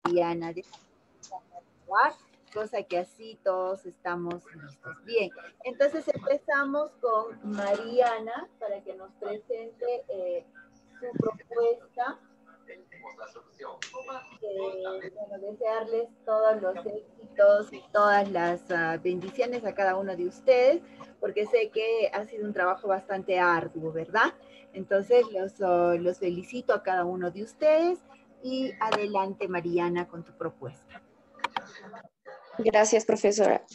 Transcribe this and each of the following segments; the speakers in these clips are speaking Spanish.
Mariana de trabajar, cosa que así todos estamos listos. Bien, entonces empezamos con Mariana para que nos presente su propuesta. Bueno, desearles todos los éxitos y todas las bendiciones a cada uno de ustedes, porque sé que ha sido un trabajo bastante arduo, ¿verdad? Entonces los felicito a cada uno de ustedes y adelante, Mariana, con tu propuesta. Gracias, profesora.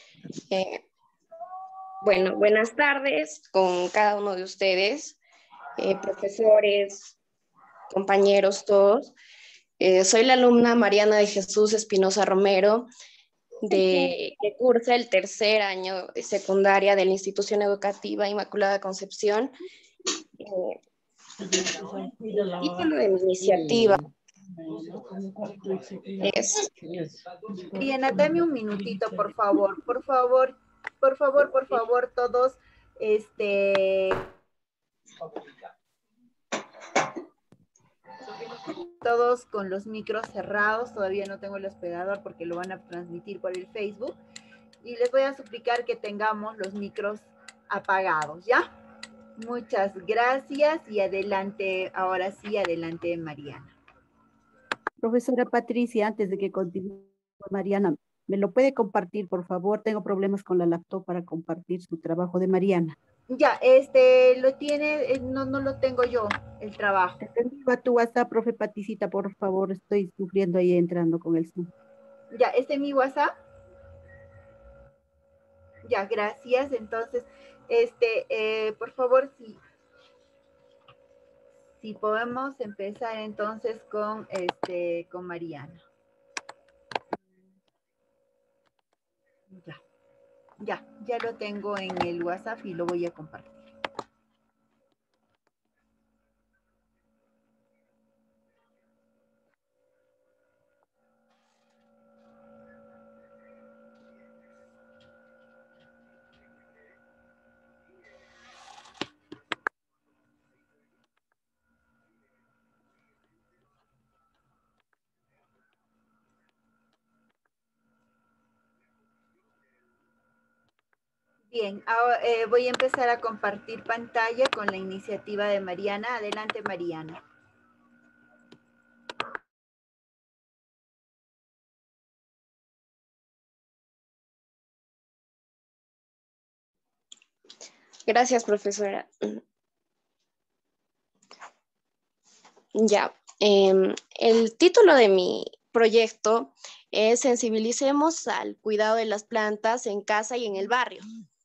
Bueno, buenas tardes con cada uno de ustedes, profesores, compañeros, todos. Soy la alumna Mariana de Jesús Espinosa Romero, que cursa el tercer año de secundaria de la Institución Educativa Inmaculada Concepción. El título de mi iniciativa es... Mariana, dame un minutito, por favor, todos, todos con los micros cerrados, todavía no tengo el hospedador porque lo van a transmitir por el Facebook, y les voy a suplicar que tengamos los micros apagados, ¿ya? Muchas gracias y adelante, ahora sí, adelante, Mariana. Profesora Patricia, antes de que continúe, Mariana, ¿me lo puede compartir, por favor? Tengo problemas con la laptop para compartir su trabajo de Mariana. Ya, lo tiene, no lo tengo yo, el trabajo. Te envío a tu WhatsApp, profe Paticita, por favor, estoy sufriendo ahí entrando con el Zoom. Ya, ¿este es mi WhatsApp? Ya, gracias. Entonces, por favor, si podemos empezar entonces con Mariana. Ya lo tengo en el WhatsApp y lo voy a compartir. Bien, ahora, voy a empezar a compartir pantalla con la iniciativa de Mariana. Adelante, Mariana. Gracias, profesora. Ya, el título de mi proyecto es Sensibilicemos al cuidado de las plantas en casa y en el barrio.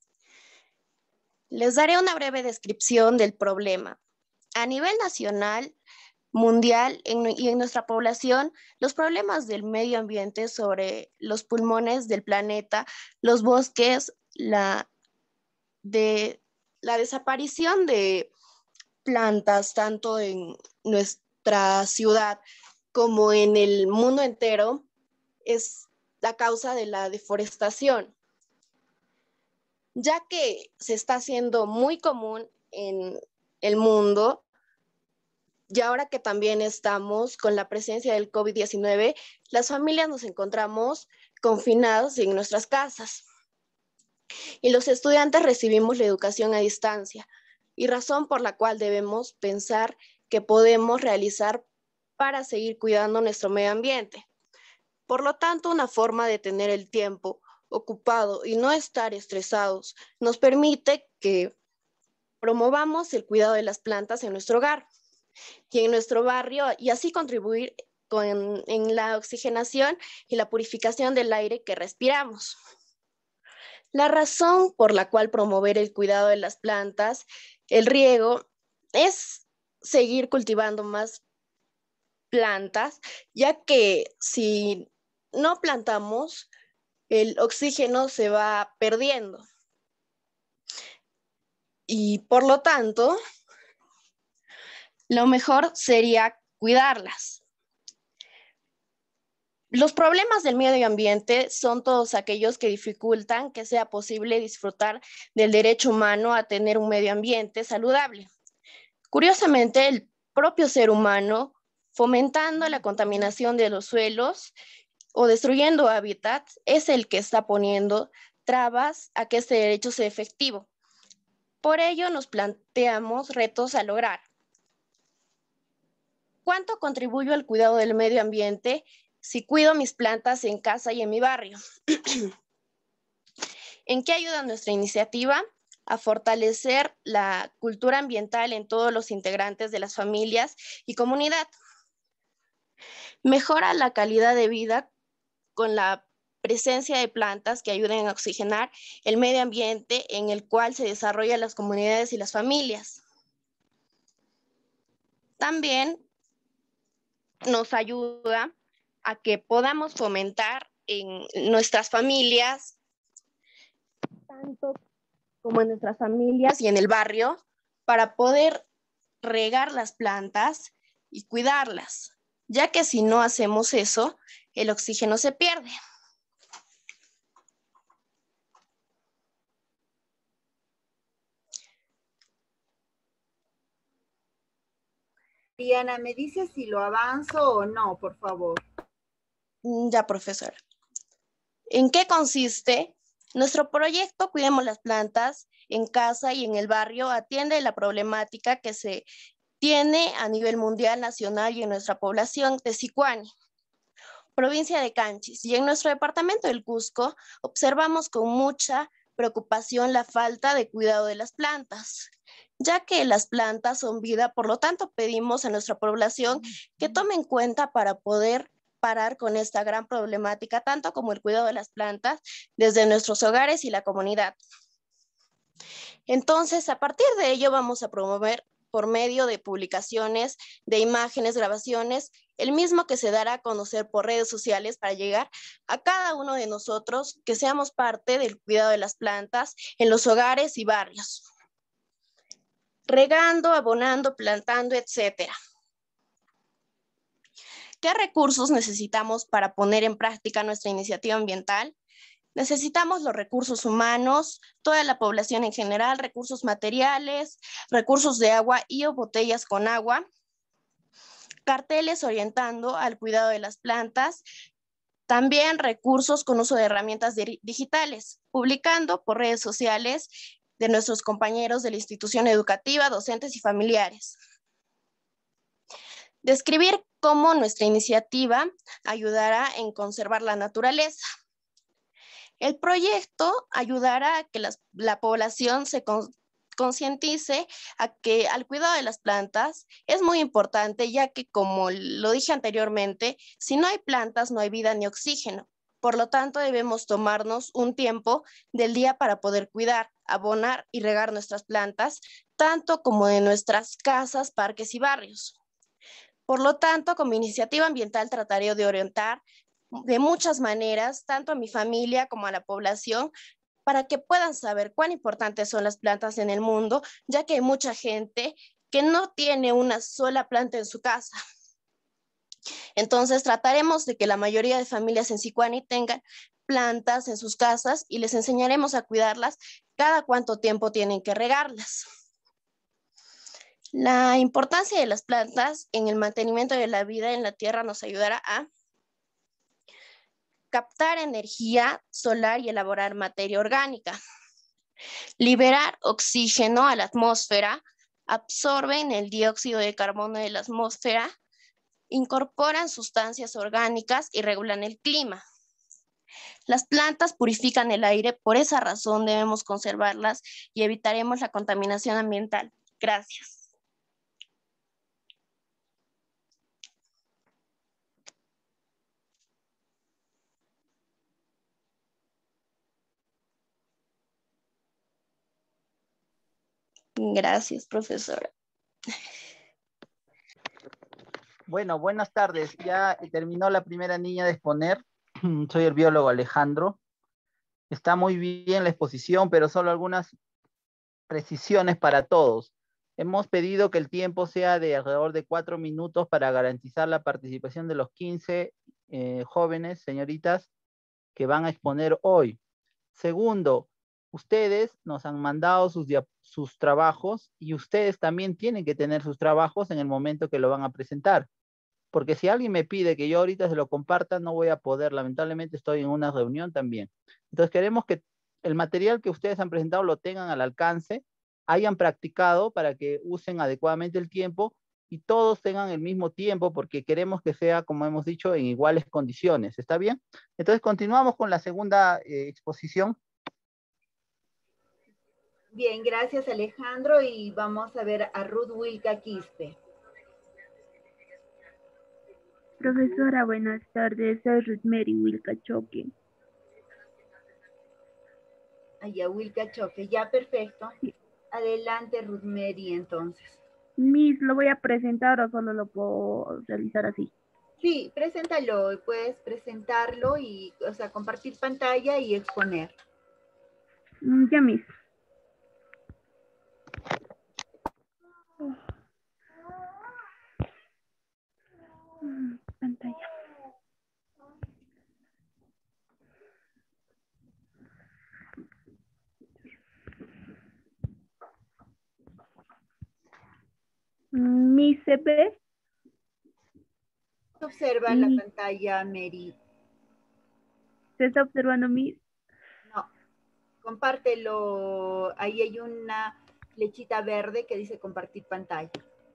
Les daré una breve descripción del problema. A nivel nacional, mundial y en nuestra población, los problemas del medio ambiente sobre los pulmones del planeta, los bosques, la desaparición de plantas, tanto en nuestra ciudad como en el mundo entero, es la causa de la deforestación, ya que se está haciendo muy común en el mundo. Y ahora que también estamos con la presencia del COVID-19, las familias nos encontramos confinados en nuestras casas y los estudiantes recibimos la educación a distancia, y razón por la cual debemos pensar que podemos realizar para seguir cuidando nuestro medio ambiente. Por lo tanto, una forma de tener el tiempo ocupado y no estar estresados nos permite que promovamos el cuidado de las plantas en nuestro hogar y en nuestro barrio, y así contribuir en la oxigenación y la purificación del aire que respiramos. La razón por la cual promover el cuidado de las plantas, el riego, es seguir cultivando más plantas, ya que si no plantamos, el oxígeno se va perdiendo. Y por lo tanto, lo mejor sería cuidarlas. Los problemas del medio ambiente son todos aquellos que dificultan que sea posible disfrutar del derecho humano a tener un medio ambiente saludable. Curiosamente, el propio ser humano fomentando la contaminación de los suelos o destruyendo hábitats, es el que está poniendo trabas a que este derecho sea efectivo. Por ello nos planteamos retos a lograr. ¿Cuánto contribuyo al cuidado del medio ambiente si cuido mis plantas en casa y en mi barrio? ¿En qué ayuda nuestra iniciativa? A fortalecer la cultura ambiental en todos los integrantes de las familias y comunidad. Mejora la calidad de vida con la presencia de plantas que ayuden a oxigenar el medio ambiente en el cual se desarrollan las comunidades y las familias. También nos ayuda a que podamos fomentar en nuestras familias, tanto como en nuestras familias y en el barrio, para poder regar las plantas y cuidarlas, ya que si no hacemos eso, el oxígeno se pierde. Diana, ¿me dices si lo avanzo o no, por favor? Ya, profesora. ¿En qué consiste? Nuestro proyecto Cuidemos las Plantas en casa y en el barrio atiende la problemática que se tiene a nivel mundial, nacional y en nuestra población de Sicuani, provincia de Canchis. Y en nuestro departamento del Cusco observamos con mucha preocupación la falta de cuidado de las plantas, ya que las plantas son vida, por lo tanto pedimos a nuestra población que tome en cuenta para poder parar con esta gran problemática, tanto como el cuidado de las plantas desde nuestros hogares y la comunidad. Entonces, a partir de ello vamos a promover por medio de publicaciones, de imágenes, grabaciones, el mismo que se dará a conocer por redes sociales para llegar a cada uno de nosotros que seamos parte del cuidado de las plantas en los hogares y barrios. Regando, abonando, plantando, etcétera. ¿Qué recursos necesitamos para poner en práctica nuestra iniciativa ambiental? Necesitamos los recursos humanos, toda la población en general, recursos materiales, recursos de agua y o botellas con agua, carteles orientando al cuidado de las plantas, también recursos con uso de herramientas digitales, publicando por redes sociales de nuestros compañeros de la institución educativa, docentes y familiares. Describir cómo nuestra iniciativa ayudará en conservar la naturaleza. El proyecto ayudará a que la población se concientice al cuidado de las plantas es muy importante, ya que, como lo dije anteriormente, si no hay plantas no hay vida ni oxígeno. Por lo tanto, debemos tomarnos un tiempo del día para poder cuidar, abonar y regar nuestras plantas, tanto como de nuestras casas, parques y barrios. Por lo tanto, como iniciativa ambiental trataré de orientar de muchas maneras, tanto a mi familia como a la población, para que puedan saber cuán importantes son las plantas en el mundo, ya que hay mucha gente que no tiene una sola planta en su casa. Entonces trataremos de que la mayoría de familias en Sicuani tengan plantas en sus casas y les enseñaremos a cuidarlas cada cuánto tiempo tienen que regarlas. La importancia de las plantas en el mantenimiento de la vida en la tierra nos ayudará a captar energía solar y elaborar materia orgánica, liberar oxígeno a la atmósfera, absorben el dióxido de carbono de la atmósfera, incorporan sustancias orgánicas y regulan el clima. Las plantas purifican el aire, por esa razón debemos conservarlas y evitaremos la contaminación ambiental. Gracias. Gracias, profesora. Bueno, buenas tardes. Ya terminó la primera niña de exponer. Soy el biólogo Alejandro. Está muy bien la exposición, pero solo algunas precisiones para todos. Hemos pedido que el tiempo sea de alrededor de 4 minutos para garantizar la participación de los 15 jóvenes, señoritas, que van a exponer hoy. Segundo, ustedes nos han mandado sus trabajos y ustedes también tienen que tener sus trabajos en el momento que lo van a presentar. porque si alguien me pide que yo ahorita se lo comparta, no voy a poder, lamentablemente estoy en una reunión también. Entonces queremos que el material que ustedes han presentado lo tengan al alcance, hayan practicado para que usen adecuadamente el tiempo y todos tengan el mismo tiempo, porque queremos que sea, como hemos dicho, en iguales condiciones. ¿Está bien? Entonces continuamos con la segunda exposición. Bien, gracias Alejandro, y vamos a ver a Ruth Wilka Quispe. Profesora, buenas tardes. Soy Ruth Mary Wilka Choque. Allá Wilka Choque, ya perfecto. Sí. Adelante Ruth Mary entonces. Miss, ¿lo voy a presentar o solo lo puedo realizar así? Sí, preséntalo, puedes presentarlo y, o sea, compartir pantalla y exponer. Ya, Miss. Pantalla. Miss, ¿se ve? Observa la pantalla, Mary. ¿Se está observando, Miss? No, compártelo. Ahí hay una flechita verde que dice compartir pantalla.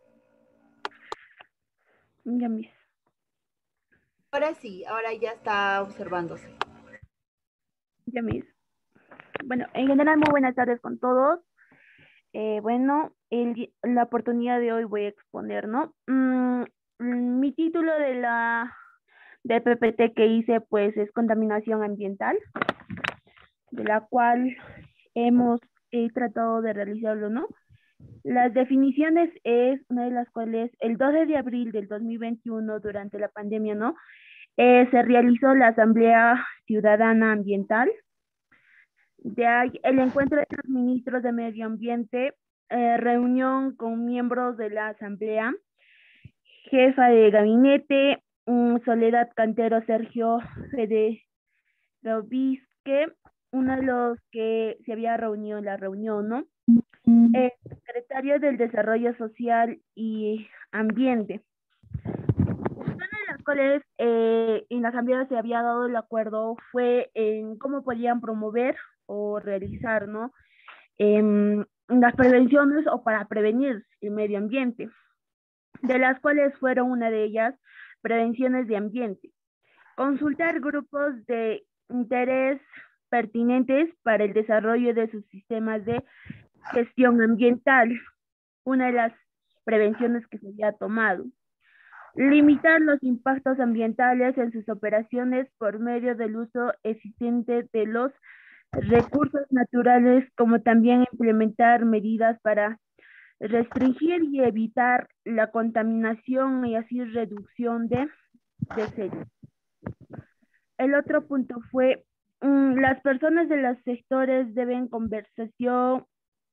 Ya, Miss. Ahora sí, ahora ya está observándose. Ya, Miss. Bueno, en general, muy buenas tardes con todos. Bueno, la oportunidad de hoy voy a exponer, ¿no? Mi título de PPT que hice, pues, es contaminación ambiental, de la cual hemos tratado de realizarlo, ¿no? Las definiciones es una de las cuales el 12 de abril del 2021, durante la pandemia, ¿no? Se realizó la Asamblea Ciudadana Ambiental. De ahí el encuentro de los ministros de Medio Ambiente, reunión con miembros de la Asamblea, jefa de gabinete, Soledad Cantero, Sergio Federovisque, uno de los que se había reunido en la reunión, ¿no? El secretario del Desarrollo Social y Ambiente. Una de las cuales en la asamblea se había dado el acuerdo fue en cómo podían promover o realizar, ¿no? Las prevenciones o para prevenir el medio ambiente, de las cuales fueron una de ellas prevenciones de ambiente. Consultar grupos de interés pertinentes para el desarrollo de sus sistemas de gestión ambiental, una de las prevenciones que se había tomado. Limitar los impactos ambientales en sus operaciones por medio del uso eficiente de los recursos naturales, como también implementar medidas para restringir y evitar la contaminación y así reducción de desechos. El otro punto fue las personas de los sectores deben conversación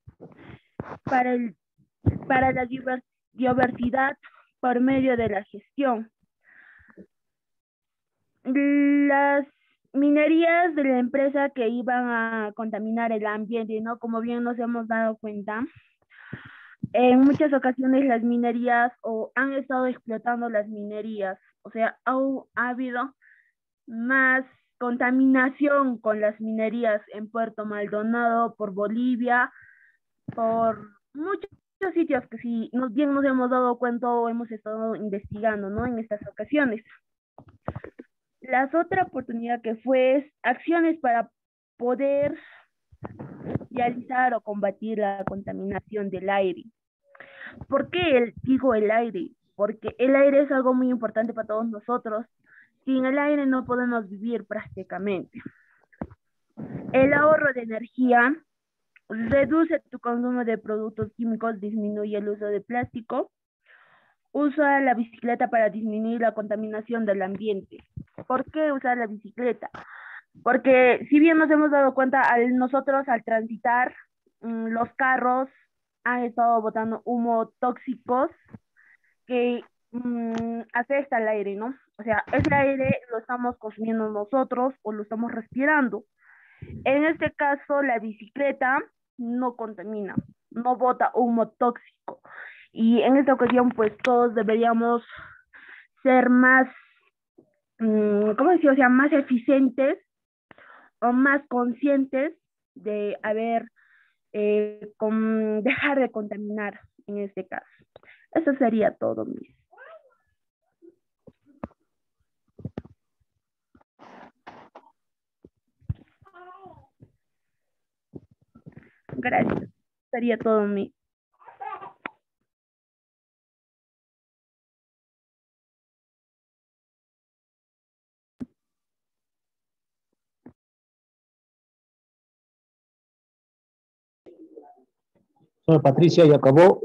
para la diversidad por medio de la gestión. Las minerías de la empresa que iban a contaminar el ambiente, ¿no? Como bien nos hemos dado cuenta, en muchas ocasiones las minerías o han estado explotando las minerías, o sea, ha habido más contaminación con las minerías en Puerto Maldonado, por Bolivia, por muchos sitios que si bien nos hemos dado cuenta o hemos estado investigando, ¿no? En estas ocasiones. La otra oportunidad que fue acciones para poder realizar o combatir la contaminación del aire. ¿Por qué digo el aire? Porque el aire es algo muy importante para todos nosotros. Sin el aire no podemos vivir prácticamente. El ahorro de energía, reduce tu consumo de productos químicos, disminuye el uso de plástico, usa la bicicleta para disminuir la contaminación del ambiente. ¿Por qué usar la bicicleta? Porque si bien nos hemos dado cuenta, nosotros al transitar, los carros han estado botando humo tóxicos que afecta al aire, ¿no? O sea, ese aire lo estamos consumiendo nosotros o lo estamos respirando. En este caso, la bicicleta no contamina, no bota humo tóxico. Y en esta ocasión, pues todos deberíamos ser más, ¿cómo decir? O sea, más eficientes o más conscientes de dejar de contaminar en este caso. Eso sería todo, Miss. Gracias. Sería todo, Miss. Señora Patricia, ya acabó.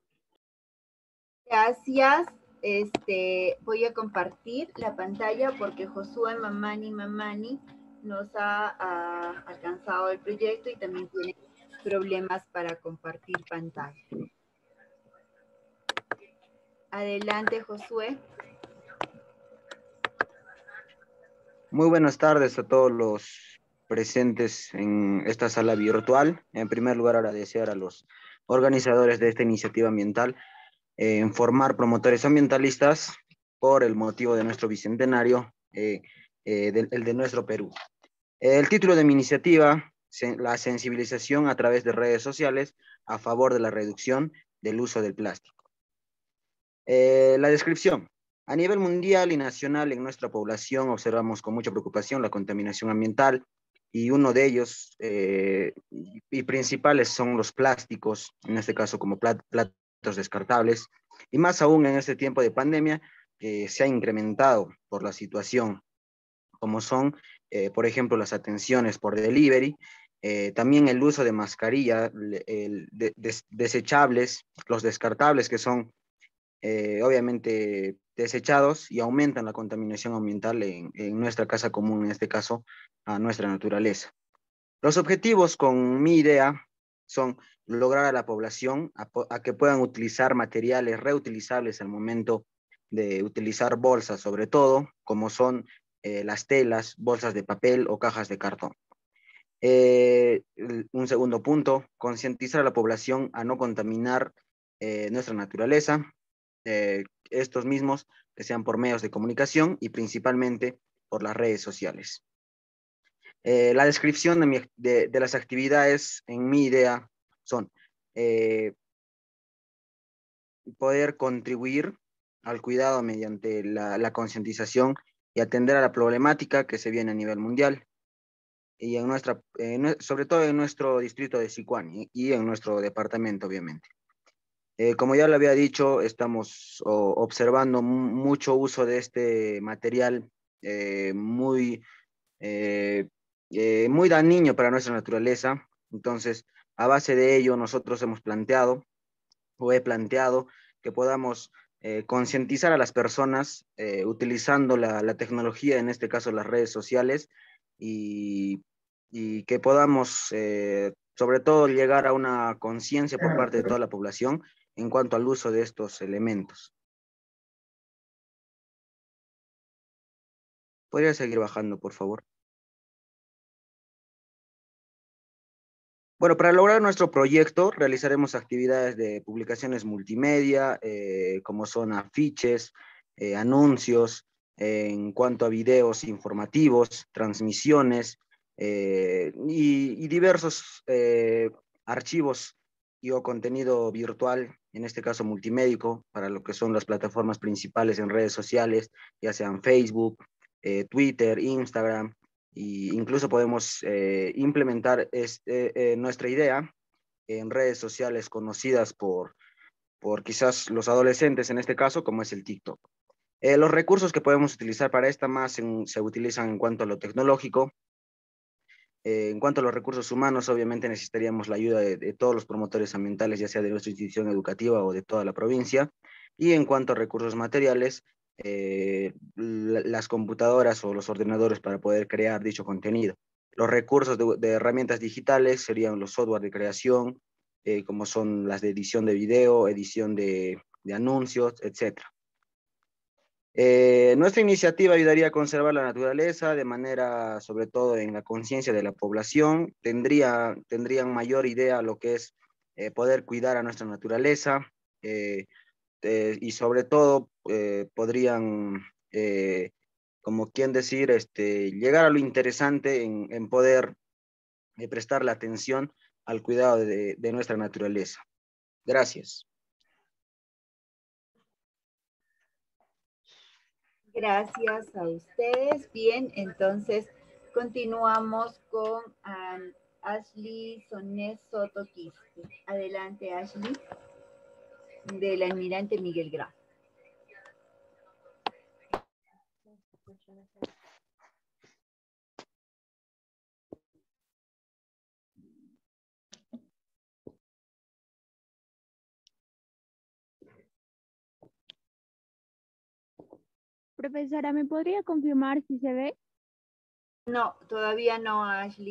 Gracias. Voy a compartir la pantalla porque Josué Mamani nos ha alcanzado el proyecto y también tiene problemas para compartir pantalla. Adelante, Josué. Muy buenas tardes a todos los presentes en esta sala virtual. En primer lugar, agradecer a los organizadores de esta iniciativa ambiental en formar promotores ambientalistas por el motivo de nuestro bicentenario, el de nuestro Perú. El título de mi iniciativa, la sensibilización a través de redes sociales a favor de la reducción del uso del plástico. La descripción. A nivel mundial y nacional en nuestra población observamos con mucha preocupación la contaminación ambiental y uno de ellos y principales son los plásticos, en este caso como platos descartables, y más aún en este tiempo de pandemia se ha incrementado por la situación, como son, por ejemplo, las atenciones por delivery, también el uso de mascarilla, desechables, los descartables que son obviamente desechados y aumentan la contaminación ambiental en nuestra casa común, en este caso, a nuestra naturaleza. Los objetivos con mi idea son lograr a la población a que puedan utilizar materiales reutilizables al momento de utilizar bolsas, sobre todo, como son las telas, bolsas de papel o cajas de cartón. Un segundo punto, concientizar a la población a no contaminar nuestra naturaleza, estos mismos que sean por medios de comunicación y principalmente por las redes sociales. La descripción de las actividades en mi idea son poder contribuir al cuidado mediante la concientización y atender a la problemática que se viene a nivel mundial y sobre todo en nuestro distrito de Sicuán y en nuestro departamento, obviamente. Como ya lo había dicho, estamos observando mucho uso de este material muy dañino para nuestra naturaleza. Entonces, a base de ello, nosotros he planteado que podamos concientizar a las personas utilizando la tecnología, en este caso las redes sociales, y que podamos, sobre todo, llegar a una conciencia por parte de toda la población en cuanto al uso de estos elementos. ¿Podría seguir bajando, por favor? Bueno, para lograr nuestro proyecto realizaremos actividades de publicaciones multimedia, como son afiches, anuncios, en cuanto a videos informativos, transmisiones y diversos archivos o contenido virtual, en este caso multimédico, para lo que son las plataformas principales en redes sociales, ya sean Facebook, Twitter, Instagram. Y incluso podemos implementar nuestra idea en redes sociales conocidas por quizás los adolescentes en este caso, como es el TikTok. Los recursos que podemos utilizar para esta se utilizan en cuanto a lo tecnológico. En cuanto a los recursos humanos, obviamente necesitaríamos la ayuda de todos los promotores ambientales, ya sea de nuestra institución educativa o de toda la provincia. Y en cuanto a recursos materiales, las computadoras o los ordenadores para poder crear dicho contenido. Los recursos de herramientas digitales serían los software de creación, como son las de edición de video, edición de anuncios, etc. Nuestra iniciativa ayudaría a conservar la naturaleza de manera, sobre todo en la conciencia de la población. Tendrían mayor idea lo que es poder cuidar a nuestra naturaleza, y sobre todo podrían, como quien decir, llegar a lo interesante en poder prestarle atención al cuidado de nuestra naturaleza. Gracias. Gracias a ustedes. Bien, entonces continuamos con Ashley Sonés Soto Quispe. Adelante, Ashley, del almirante Miguel Grau. Profesora, ¿me podría confirmar si se ve? No, todavía no, Ashley.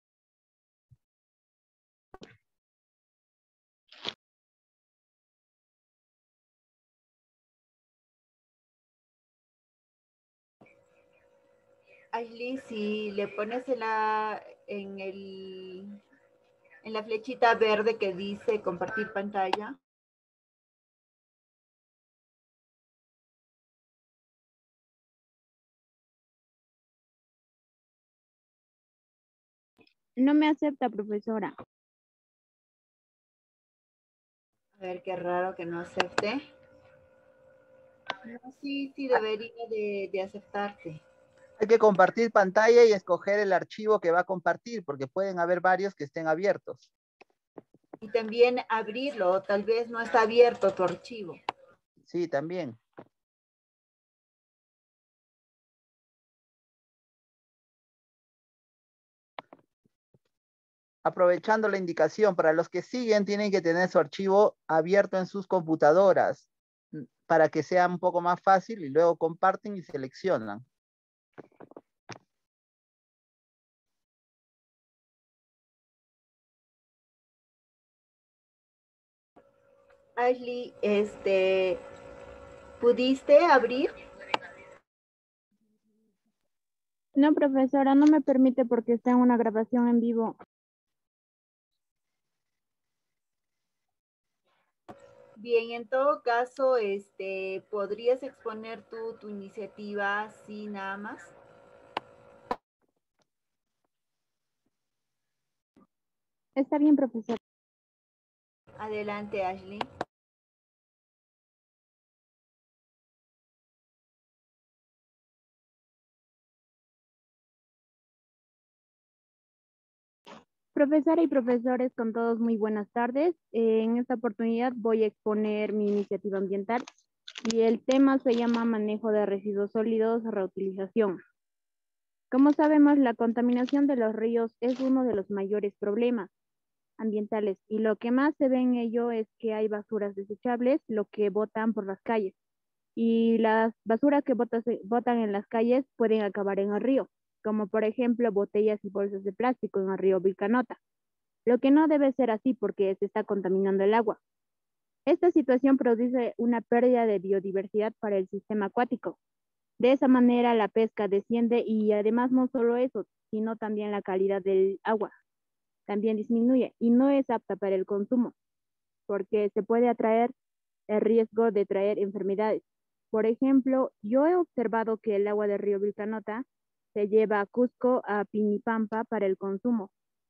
Ashley, si le pones en la flechita verde que dice compartir pantalla. No me acepta, profesora. A ver, qué raro que no acepte. No, sí debería de aceptarte. Hay que compartir pantalla y escoger el archivo que va a compartir, porque pueden haber varios que estén abiertos. Y también abrirlo, tal vez no está abierto tu archivo. Sí, también. Aprovechando la indicación, para los que siguen tienen que tener su archivo abierto en sus computadoras para que sea un poco más fácil y luego comparten y seleccionan. Ashley, ¿pudiste abrir? No, profesora, no me permite porque está en una grabación en vivo. Bien, en todo caso, ¿podrías exponer tu iniciativa así nada más? Está bien, profesora. Adelante, Ashley. Profesora y profesores, con todos muy buenas tardes. En esta oportunidad voy a exponer mi iniciativa ambiental y el tema se llama manejo de residuos sólidos, reutilización. Como sabemos, la contaminación de los ríos es uno de los mayores problemas ambientales y lo que más se ve en ello es que hay basuras desechables, lo que botan por las calles y las basuras que botan en las calles pueden acabar en el río, como por ejemplo botellas y bolsas de plástico en el río Vilcanota, lo que no debe ser así porque se está contaminando el agua. Esta situación produce una pérdida de biodiversidad para el sistema acuático. De esa manera la pesca desciende y además no solo eso, sino también la calidad del agua también disminuye y no es apta para el consumo porque se puede atraer el riesgo de traer enfermedades. Por ejemplo, yo he observado que el agua del río Vilcanota se lleva a Cusco, a Piñipampa para el consumo.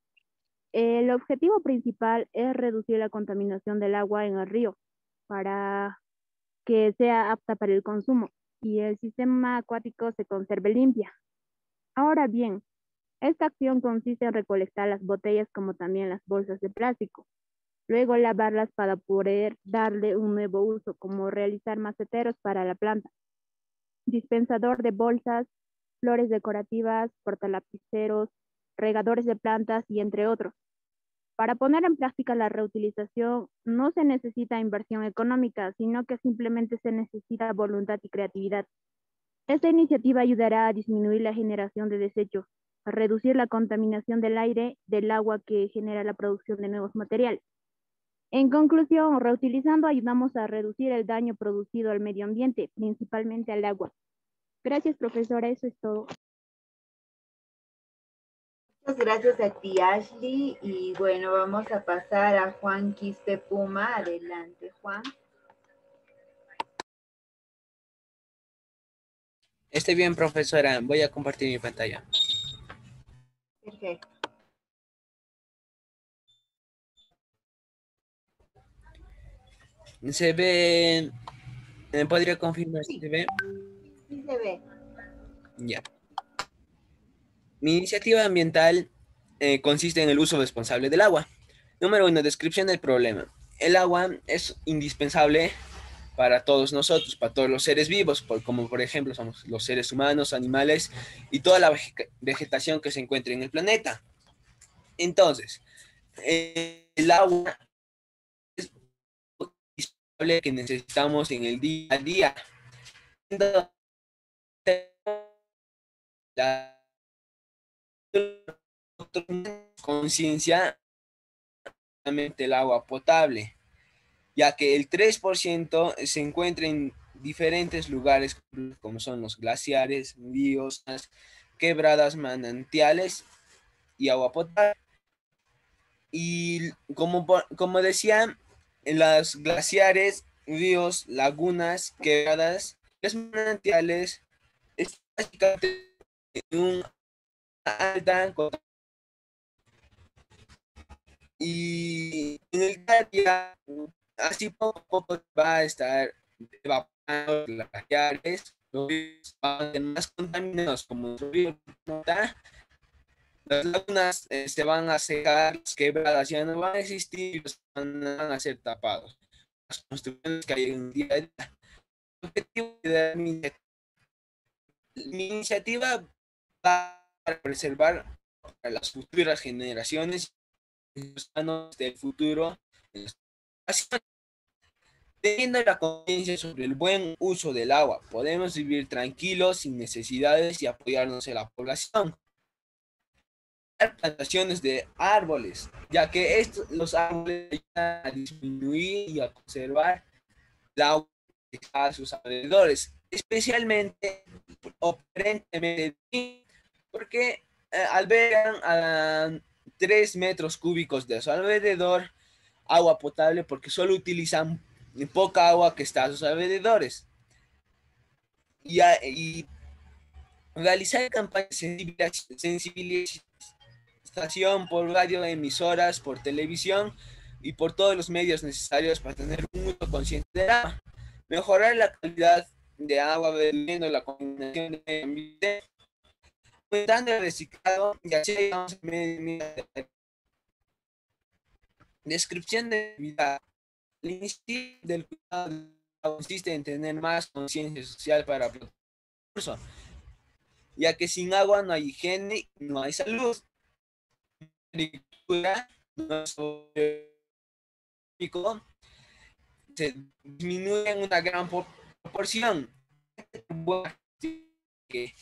El objetivo principal es reducir la contaminación del agua en el río para que sea apta para el consumo y el sistema acuático se conserve limpia. Ahora bien, esta acción consiste en recolectar las botellas como también las bolsas de plástico, luego lavarlas para poder darle un nuevo uso, como realizar maceteros para la planta, dispensador de bolsas, flores decorativas, portalapiceros, regadores de plantas y entre otros. Para poner en práctica la reutilización no se necesita inversión económica, sino que simplemente se necesita voluntad y creatividad. Esta iniciativa ayudará a disminuir la generación de desechos, a reducir la contaminación del aire, del agua que genera la producción de nuevos materiales. En conclusión, reutilizando ayudamos a reducir el daño producido al medio ambiente, principalmente al agua. Gracias, profesora, eso es todo. Muchas gracias a ti, Ashley. Y bueno, vamos a pasar a Juan Quispe Puma. Adelante, Juan. Esté bien, profesora. Voy a compartir mi pantalla. Perfecto. Se ve, ¿podría confirmar si Sí, se ve? sí se ve. Ya. Mi iniciativa ambiental consiste en el uso responsable del agua. Número 1, descripción del problema. El agua es indispensable para todos nosotros, para todos los seres vivos, como por ejemplo somos los seres humanos, animales y toda la vegetación que se encuentra en el planeta. Entonces, el agua es indispensable que necesitamos en el día a día. Entonces, la conciencia el agua potable, ya que el 3% se encuentra en diferentes lugares como son los glaciares, ríos, quebradas, manantiales y agua potable. Y como decía, en las glaciares, ríos, lagunas, quebradas, los manantiales, es básicamente un alta y en el día a día, así poco a poco va a estar evaporando las glaciares, los ríos van a ser más contaminados como nuestro río, las lagunas se van a secar, las quebradas ya no van a existir, van a ser tapados. Las construcciones que hay en el día a día. El objetivo de mi iniciativa va a preservar para las futuras generaciones los humanos del futuro. Así, teniendo la conciencia sobre el buen uso del agua, podemos vivir tranquilos, sin necesidades y apoyarnos en la población. Plantaciones de árboles, ya que los árboles ayudan a disminuir y a conservar el agua que está a sus alrededores, especialmente o preferentemente porque albergan a 3 metros cúbicos de su alrededor agua potable porque solo utilizan poca agua que está a sus alrededores. Y realizar campañas de sensibilización por radio, emisoras, por televisión y por todos los medios necesarios para tener un uso consciente del agua. Mejorar la calidad de agua, reduciendo la contaminación del medio ambiente, aumentando el reciclado y así llegamos al medio ambiente. Descripción de vida. El inicio del cuidado consiste en tener más conciencia social para proteger el recurso, ya que sin agua no hay higiene, no hay salud. Agricultura no es se disminuye en una gran proporción. Que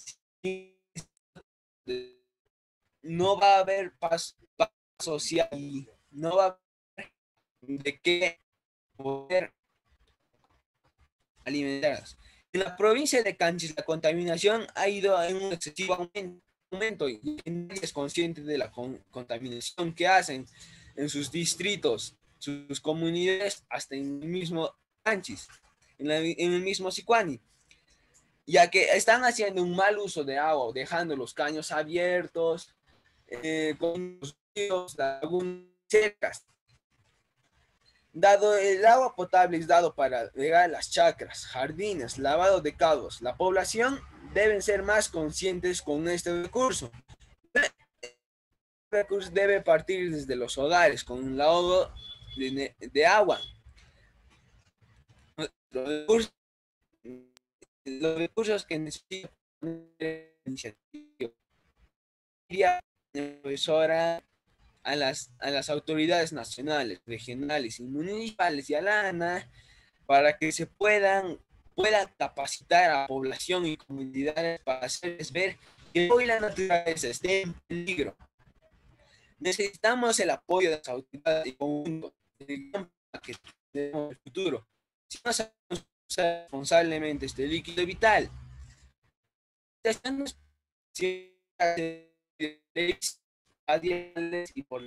no va a haber paz social y no va a haber de qué poder alimentarlas. En la provincia de Canchis, la contaminación ha ido en un excesivo aumento y nadie es consciente de la contaminación que hacen en sus distritos, sus comunidades, hasta en el mismo Canchis, en el mismo Sicuani, ya que están haciendo un mal uso de agua, dejando los caños abiertos, con los ríos, lagunas secas. Dado el agua potable es dado para regar las chacras, jardines, lavado de carros, la población deben ser más conscientes con este recurso. El recurso debe partir desde los hogares con un lavado de agua. Los recursos, los recursos que necesita la iniciativa, profesora, a las autoridades nacionales, regionales y municipales y a la ANA para que pueda capacitar a la población y comunidades para hacerles ver que hoy la naturaleza está en peligro. Necesitamos el apoyo de las autoridades y conjunto para que tenemos el futuro. Si no sabemos usar responsablemente este líquido vital, estamos y por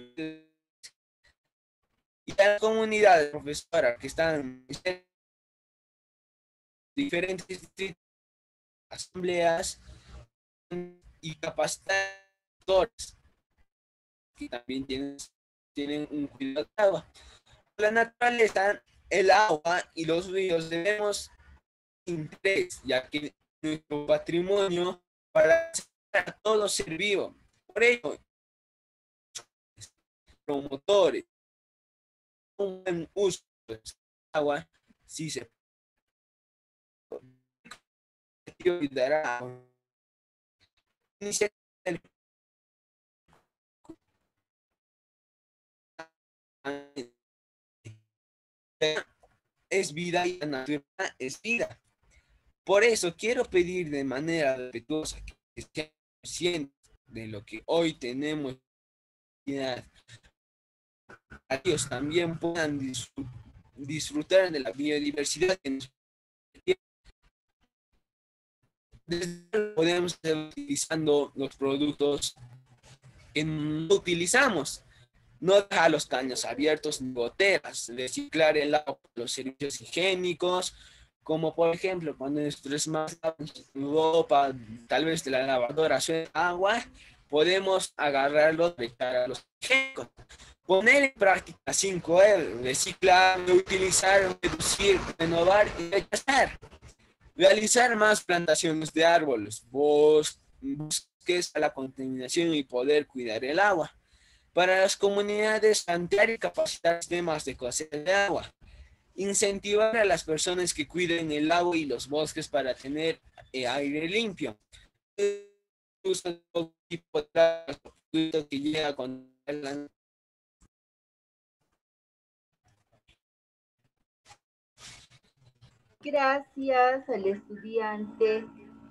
y a las comunidades profesoras que están en diferentes distritos asambleas y capacitadores que también tienen un cuidado de agua. La naturaleza, el agua y los ríos debemos interés, ya que nuestro patrimonio para a todo ser vivo. Por ello, promotores, un buen uso de agua, si se puede ayudará es vida y la naturaleza es vida. Por eso quiero pedir de manera respetuosa que sean conscientes de lo que hoy tenemos, a ellos también puedan disfrutar de la biodiversidad que nos podemos estar utilizando los productos que no utilizamos. No dejar los caños abiertos ni goteras, reciclar el agua para los servicios higiénicos, como por ejemplo cuando nuestros más ropa, tal vez de la lavadora suena agua, podemos agarrarlo de cara a los higiénicos. Poner en práctica 5R, reciclar, reutilizar, reducir, renovar y rechazar. Realizar más plantaciones de árboles, bosques a la contaminación y poder cuidar el agua. Para las comunidades, plantear y capacitar sistemas de cosecha de agua. Incentivar a las personas que cuiden el agua y los bosques para tener aire limpio. Uso de todo tipo de productos que llega con la... Gracias al estudiante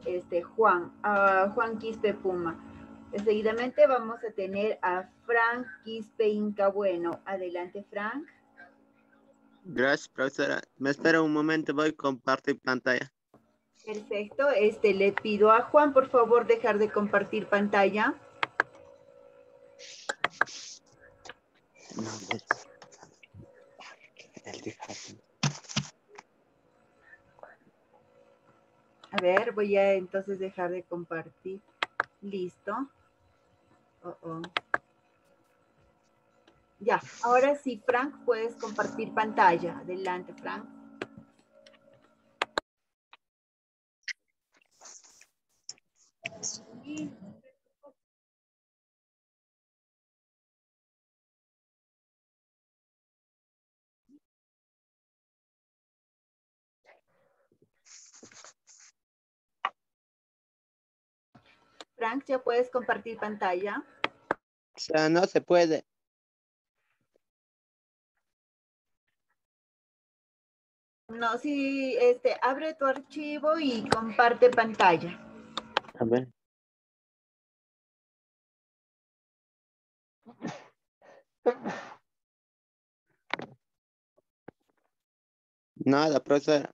Juan Quispe Puma. Seguidamente vamos a tener a Frank Quispe Inca Bueno. Adelante, Frank. Gracias, profesora. Me espera un momento, voy a compartir pantalla. Perfecto. Le pido a Juan, por favor, dejar de compartir pantalla. A ver, voy a entonces dejar de compartir. Listo. Ya, ahora sí, Frank, puedes compartir pantalla. Adelante, Frank. Frank, ¿ya puedes compartir pantalla? O sea, no se puede. No, sí, abre tu archivo y comparte pantalla. A ver. Nada, profesora.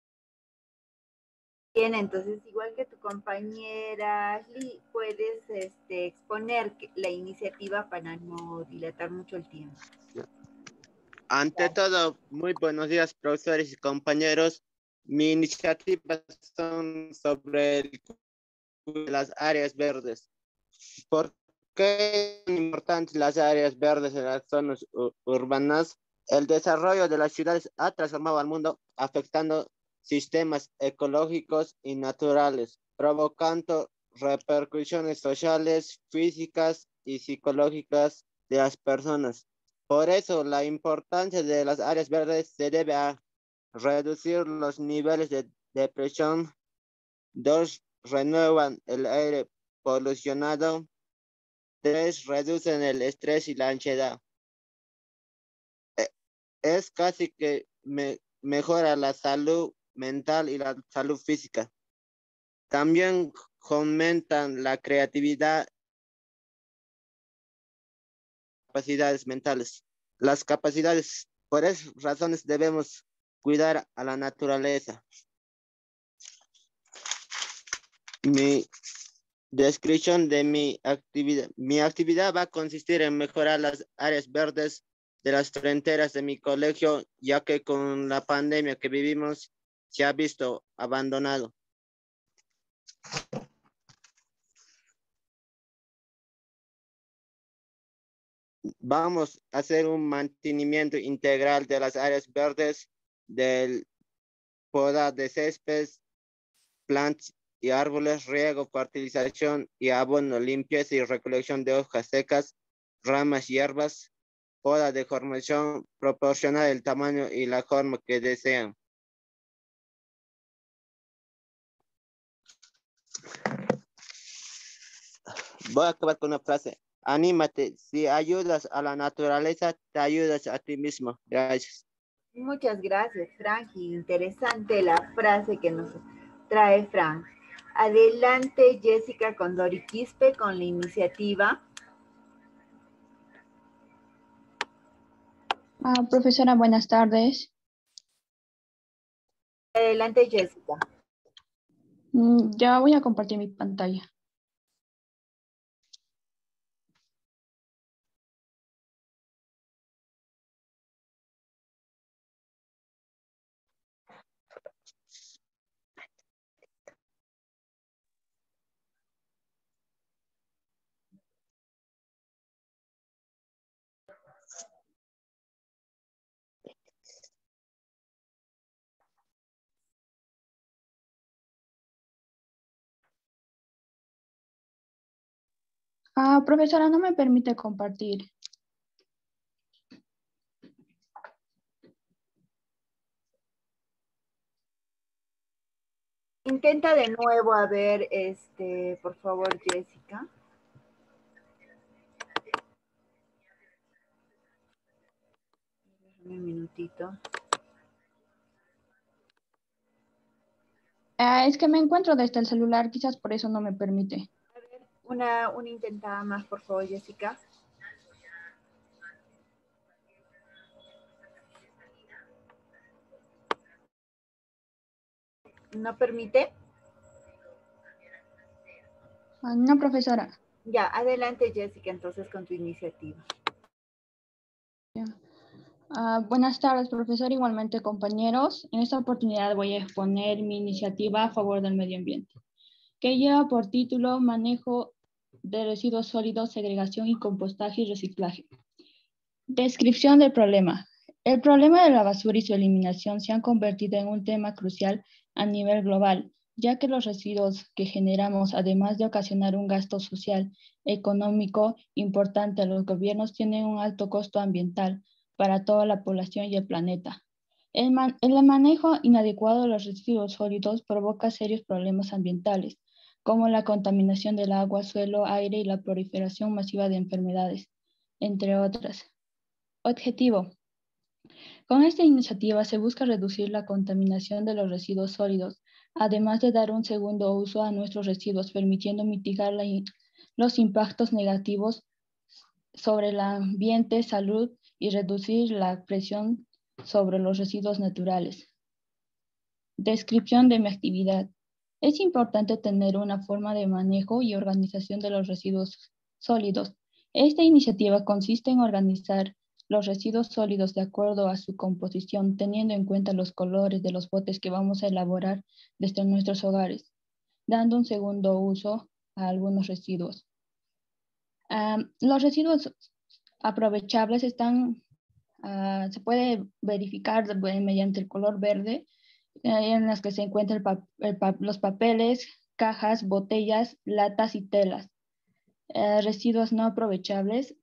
Bien, entonces, igual que tu compañera, puedes exponer la iniciativa para no dilatar mucho el tiempo. Ante todo, muy buenos días, profesores y compañeros. Mi iniciativa son sobre las áreas verdes. ¿Por qué son importantes las áreas verdes en las zonas urbanas? El desarrollo de las ciudades ha transformado al mundo, afectando sistemas ecológicos y naturales, provocando repercusiones sociales, físicas y psicológicas de las personas. Por eso, la importancia de las áreas verdes se debe a reducir los niveles de depresión. 2, renuevan el aire polucionado. 3, reducen el estrés y la ansiedad. Es casi que mejora la salud mental y la salud física. También fomentan la creatividad, capacidades mentales. Las capacidades, por esas razones debemos cuidar a la naturaleza. Mi descripción de mi actividad. Mi actividad va a consistir en mejorar las áreas verdes de las fronteras de mi colegio, ya que con la pandemia que vivimos se ha visto abandonado. Vamos a hacer un mantenimiento integral de las áreas verdes, del poda de césped, plantas y árboles, riego, fertilización y abono, limpieza y recolección de hojas secas, ramas, hierbas, poda de formación, proporcionar el tamaño y la forma que desean. Voy a acabar con una frase. Anímate, si ayudas a la naturaleza, te ayudas a ti mismo. Gracias. Muchas gracias, Frank. Interesante la frase que nos trae Frank. Adelante, Jessica Condori Quispe, con la iniciativa. Profesora, buenas tardes. Adelante, Jessica. Ya voy a compartir mi pantalla. Profesora, no me permite compartir. Intenta de nuevo, a ver, por favor, Jessica. Un minutito. Es que me encuentro desde el celular, quizás por eso no me permite. A ver, una intentada más, por favor, Jessica. ¿No permite? No, profesora. Ya, adelante, Jessica, entonces con tu iniciativa. Buenas tardes, profesor, igualmente compañeros. En esta oportunidad voy a exponer mi iniciativa a favor del medio ambiente, que lleva por título Manejo de residuos sólidos, segregación y compostaje y reciclaje. Descripción del problema. El problema de la basura y su eliminación se han convertido en un tema crucial a nivel global, ya que los residuos que generamos, además de ocasionar un gasto social, económico importante a los gobiernos, tienen un alto costo ambiental para toda la población y el planeta. El manejo inadecuado de los residuos sólidos provoca serios problemas ambientales, como la contaminación del agua, suelo, aire y la proliferación masiva de enfermedades, entre otras. Objetivo. Con esta iniciativa se busca reducir la contaminación de los residuos sólidos, además de dar un segundo uso a nuestros residuos, permitiendo mitigar los impactos negativos sobre el ambiente, salud y reducir la presión sobre los residuos naturales. Descripción de mi actividad. Es importante tener una forma de manejo y organización de los residuos sólidos. Esta iniciativa consiste en organizar los residuos sólidos de acuerdo a su composición, teniendo en cuenta los colores de los botes que vamos a elaborar desde nuestros hogares, dando un segundo uso a algunos residuos. Los residuos aprovechables se puede verificar mediante el color verde, en las que se encuentran los papeles, cajas, botellas, latas y telas. Residuos no aprovechables,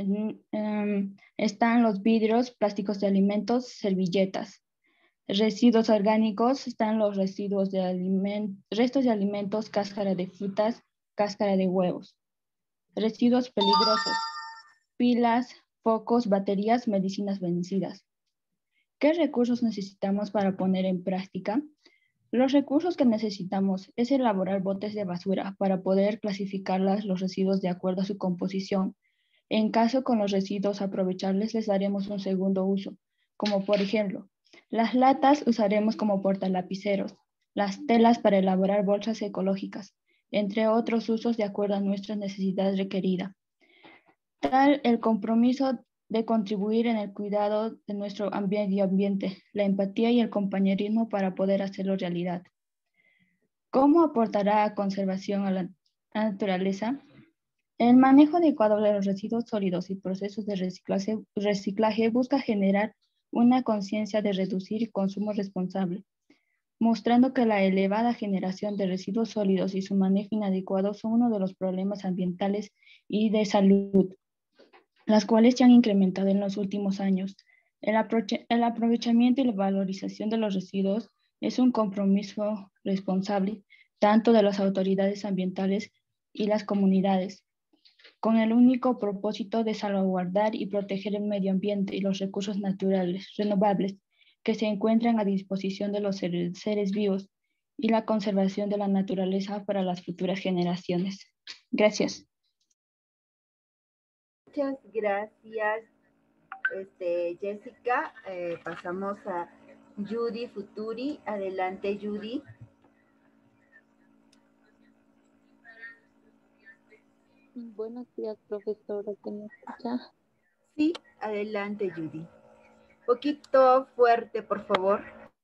están los vidrios, plásticos de alimentos, servilletas. Residuos orgánicos, están los residuos de restos de alimentos, cáscara de frutas, cáscara de huevos. Residuos peligrosos, pilas, focos, baterías, medicinas vencidas. ¿Qué recursos necesitamos para poner en práctica? Los recursos que necesitamos es elaborar botes de basura para poder clasificar los residuos de acuerdo a su composición. En caso con los residuos aprovechables les daremos un segundo uso, como por ejemplo, las latas usaremos como portalapiceros, las telas para elaborar bolsas ecológicas, entre otros usos de acuerdo a nuestras necesidades requeridas. Tal el compromiso de contribuir en el cuidado de nuestro medio ambiente, la empatía y el compañerismo para poder hacerlo realidad. ¿Cómo aportará a conservación a la naturaleza? El manejo adecuado de los residuos sólidos y procesos de reciclaje busca generar una conciencia de reducir consumo responsable, mostrando que la elevada generación de residuos sólidos y su manejo inadecuado son uno de los problemas ambientales y de salud, las cuales se han incrementado en los últimos años. El aprovechamiento y la valorización de los residuos es un compromiso responsable tanto de las autoridades ambientales y las comunidades, con el único propósito de salvaguardar y proteger el medio ambiente y los recursos naturales renovables que se encuentran a disposición de los seres vivos y la conservación de la naturaleza para las futuras generaciones. Gracias. Muchas gracias, Jessica. Pasamos a Judy Futuri. Adelante, Judy. Buenos días, profesora, ¿que me escucha? Sí, adelante, Judy. Poquito fuerte, por favor.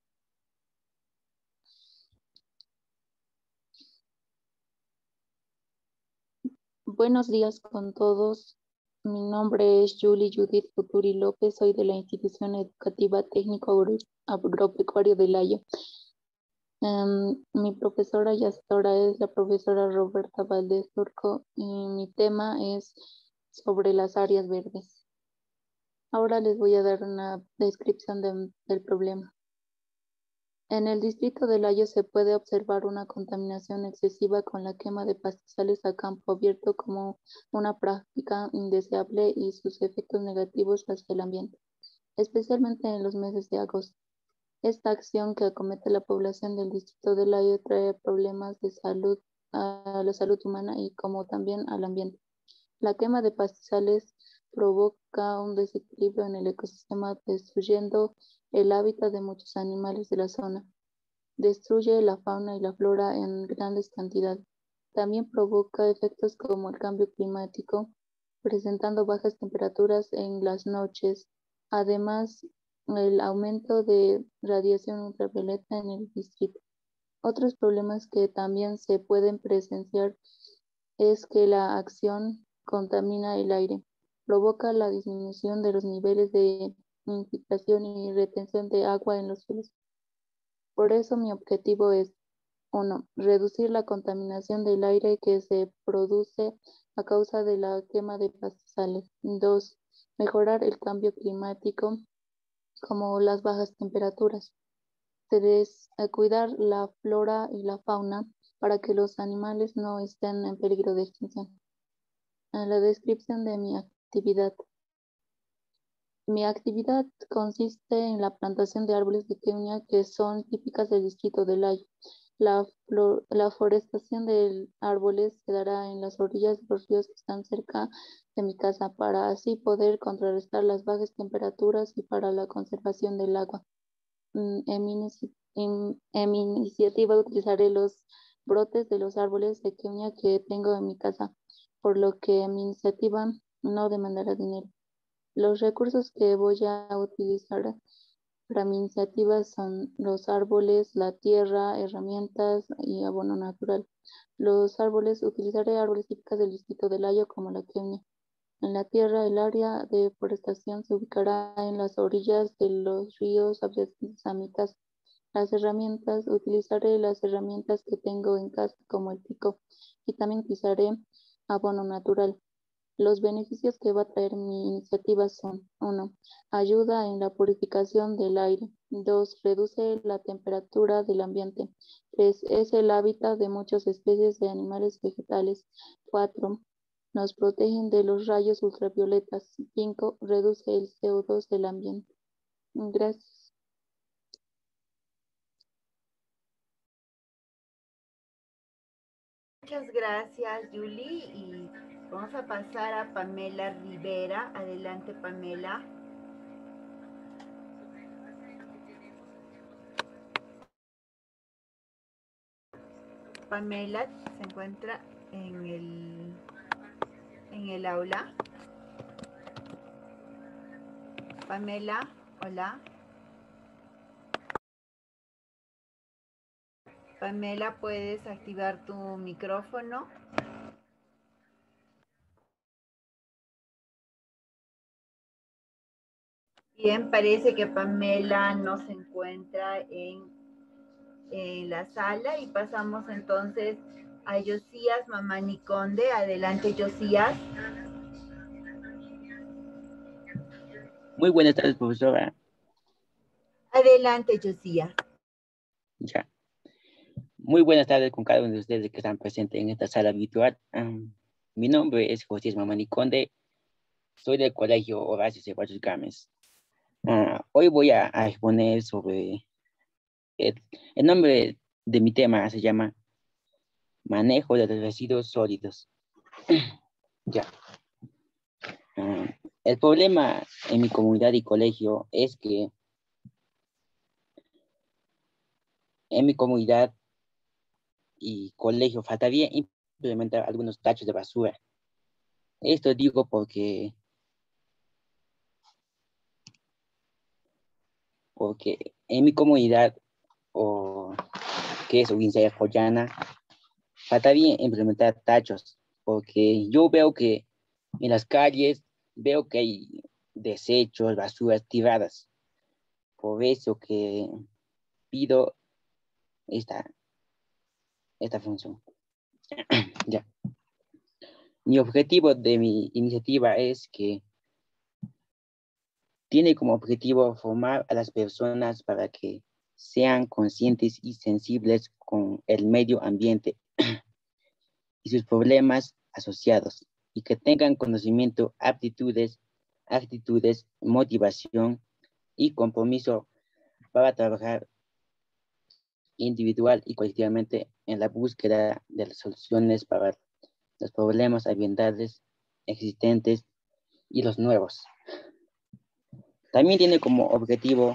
Buenos días con todos. Mi nombre es Julie Judith Futuri López, soy de la Institución Educativa Técnico Agropecuario de Layo. Mi profesora y asesora es la profesora Roberta Valdés Turco y mi tema es sobre las áreas verdes. Ahora les voy a dar una descripción del problema. En el distrito de Layo se puede observar una contaminación excesiva con la quema de pastizales a campo abierto como una práctica indeseable y sus efectos negativos hacia el ambiente, especialmente en los meses de agosto. Esta acción que acomete a la población del distrito de Layo trae problemas de salud a la salud humana y como también al ambiente. La quema de pastizales provoca un desequilibrio en el ecosistema, destruyendo el hábitat de muchos animales de la zona. Destruye la fauna y la flora en grandes cantidades. También provoca efectos como el cambio climático, presentando bajas temperaturas en las noches. Además, el aumento de radiación ultravioleta en el distrito. Otros problemas que también se pueden presenciar es que la acción contamina el aire, provoca la disminución de los niveles de infiltración y retención de agua en los suelos. Por eso mi objetivo es 1. Reducir la contaminación del aire que se produce a causa de la quema de pastizales. 2. Mejorar el cambio climático como las bajas temperaturas. 3. Cuidar la flora y la fauna para que los animales no estén en peligro de extinción. La descripción de mi actividad. Mi actividad consiste en la plantación de árboles de queña que son típicas del distrito de Layo. La forestación de árboles se dará en las orillas de los ríos que están cerca de mi casa para así poder contrarrestar las bajas temperaturas y para la conservación del agua. En mi iniciativa utilizaré los brotes de los árboles de queña que tengo en mi casa, por lo que mi iniciativa no demandará dinero. Los recursos que voy a utilizar para mi iniciativa son los árboles, la tierra, herramientas y abono natural. Los árboles, utilizaré árboles típicos del distrito de Layo como la queña. En la tierra, el área de forestación se ubicará en las orillas de los ríos adyacentes a mi casa. Las herramientas, utilizaré las herramientas que tengo en casa como el pico y también utilizaré abono natural. Los beneficios que va a traer mi iniciativa son: 1. Ayuda en la purificación del aire. 2. Reduce la temperatura del ambiente. 3. Es el hábitat de muchas especies de animales vegetales. 4. Nos protegen de los rayos ultravioletas. 5. Reduce el CO2 del ambiente. Gracias. Muchas gracias, Julie. Y vamos a pasar a Pamela Rivera. Adelante, Pamela. Pamela se encuentra en el aula. Pamela, hola. Pamela, puedes activar tu micrófono. Bien, parece que Pamela no se encuentra en la sala y pasamos entonces a Josías Mamani Conde. Adelante, Josías. Muy buenas tardes, profesora. Adelante, Josías. Ya. Muy buenas tardes con cada uno de ustedes que están presentes en esta sala virtual. Mi nombre es Josías Mamani Conde. Soy del Colegio Horacio Ceballos Gámez. Hoy voy a exponer sobre el nombre de mi tema se llama Manejo de los residuos sólidos. Ya. El problema en mi comunidad y colegio es que en mi comunidad y colegio faltaría implementar algunos tachos de basura. Esto digo porque en mi comunidad, o que es Ubincaya Joyana, faltaría implementar tachos, porque yo veo que en las calles veo que hay desechos, basuras tiradas. Por eso que pido esta función. Ya. Mi objetivo de mi iniciativa es que tiene como objetivo formar a las personas para que sean conscientes y sensibles con el medio ambiente y sus problemas asociados, y que tengan conocimiento, aptitudes, actitudes, motivación y compromiso para trabajar individual y colectivamente en la búsqueda de las soluciones para los problemas ambientales existentes y los nuevos. También tiene como objetivo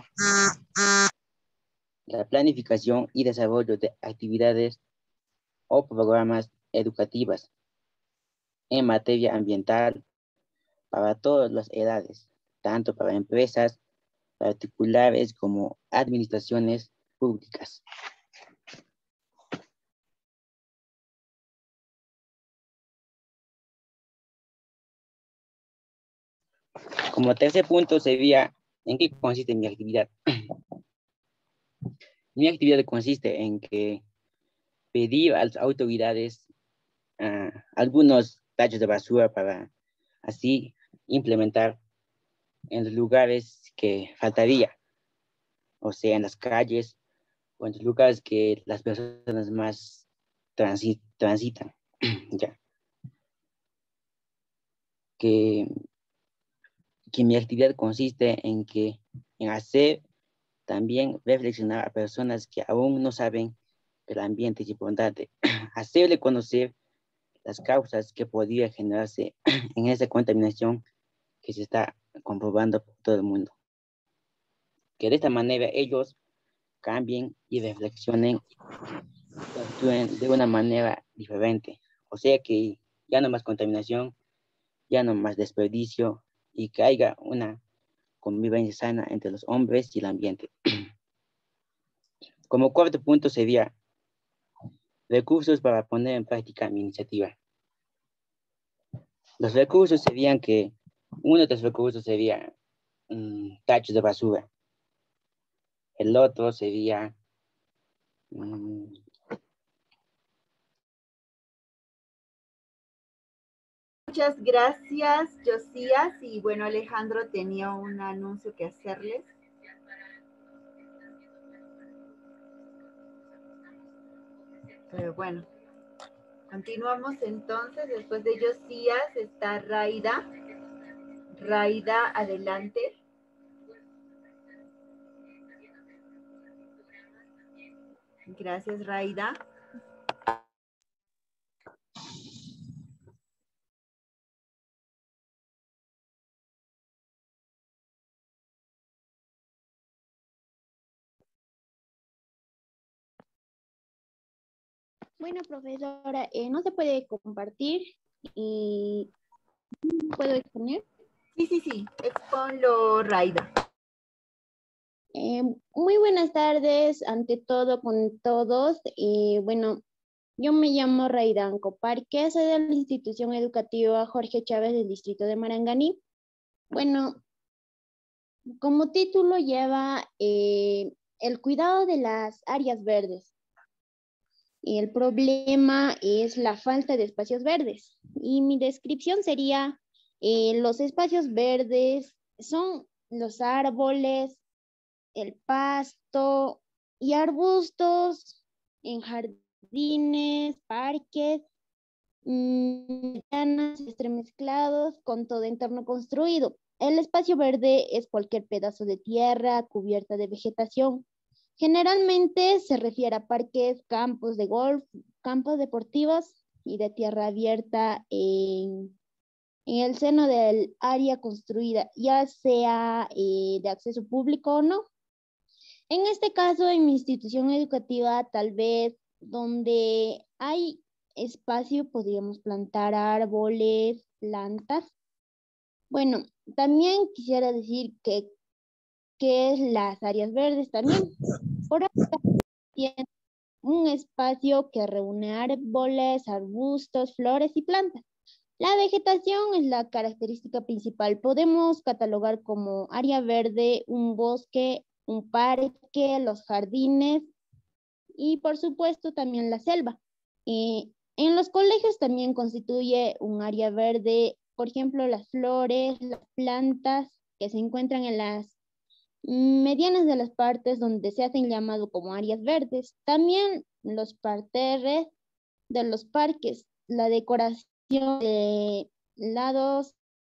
la planificación y desarrollo de actividades o programas educativas en materia ambiental para todas las edades, tanto para empresas particulares como administraciones públicas. Como tercer punto sería, ¿en qué consiste mi actividad? Mi actividad consiste en que pedir a las autoridades algunos tachos de basura para así implementar en los lugares que faltaría, o sea, en las calles o en los lugares que las personas más transitan. Ya. Que mi actividad consiste en hacer también reflexionar a personas que aún no saben que el ambiente es importante, hacerle conocer las causas que podría generarse en esa contaminación que se está comprobando por todo el mundo. Que de esta manera ellos cambien y reflexionen y actúen de una manera diferente. O sea que ya no más contaminación, ya no más desperdicio y que haya una convivencia sana entre los hombres y el ambiente. Como cuarto punto sería recursos para poner en práctica mi iniciativa. Los recursos serían que uno de los recursos sería tachos de basura. El otro sería Muchas gracias, Josías. Y bueno, Alejandro tenía un anuncio que hacerles. Pero bueno, continuamos entonces. Después de Josías está Raida. Raida, adelante. Gracias, Raida. Bueno, profesora, no se puede compartir y ¿puedo exponer? Sí, exponlo, Raida. Muy buenas tardes, ante todo con todos. Bueno, yo me llamo Raidanco Parque, soy de la institución educativa Jorge Chávez del distrito de Maranganí. Bueno, como título lleva el cuidado de las áreas verdes. El problema es la falta de espacios verdes. Y mi descripción sería, los espacios verdes son los árboles, el pasto y arbustos en jardines, parques, ventanas, entremezclados con todo entorno construido. El espacio verde es cualquier pedazo de tierra cubierta de vegetación. Generalmente se refiere a parques, campos de golf, campos deportivos y de tierra abierta en el seno del área construida, ya sea de acceso público o no. En este caso, en mi institución educativa, tal vez donde hay espacio, podríamos plantar árboles, plantas. Bueno, también quisiera decir que es las áreas verdes también. Por ahora tiene un espacio que reúne árboles, arbustos, flores y plantas. La vegetación es la característica principal. Podemos catalogar como área verde un bosque, un parque, los jardines y por supuesto también la selva. En los colegios también constituye un área verde, por ejemplo, las flores, las plantas que se encuentran en las medianas de las partes donde se hacen llamado como áreas verdes. También los parterres de los parques, la decoración de lados.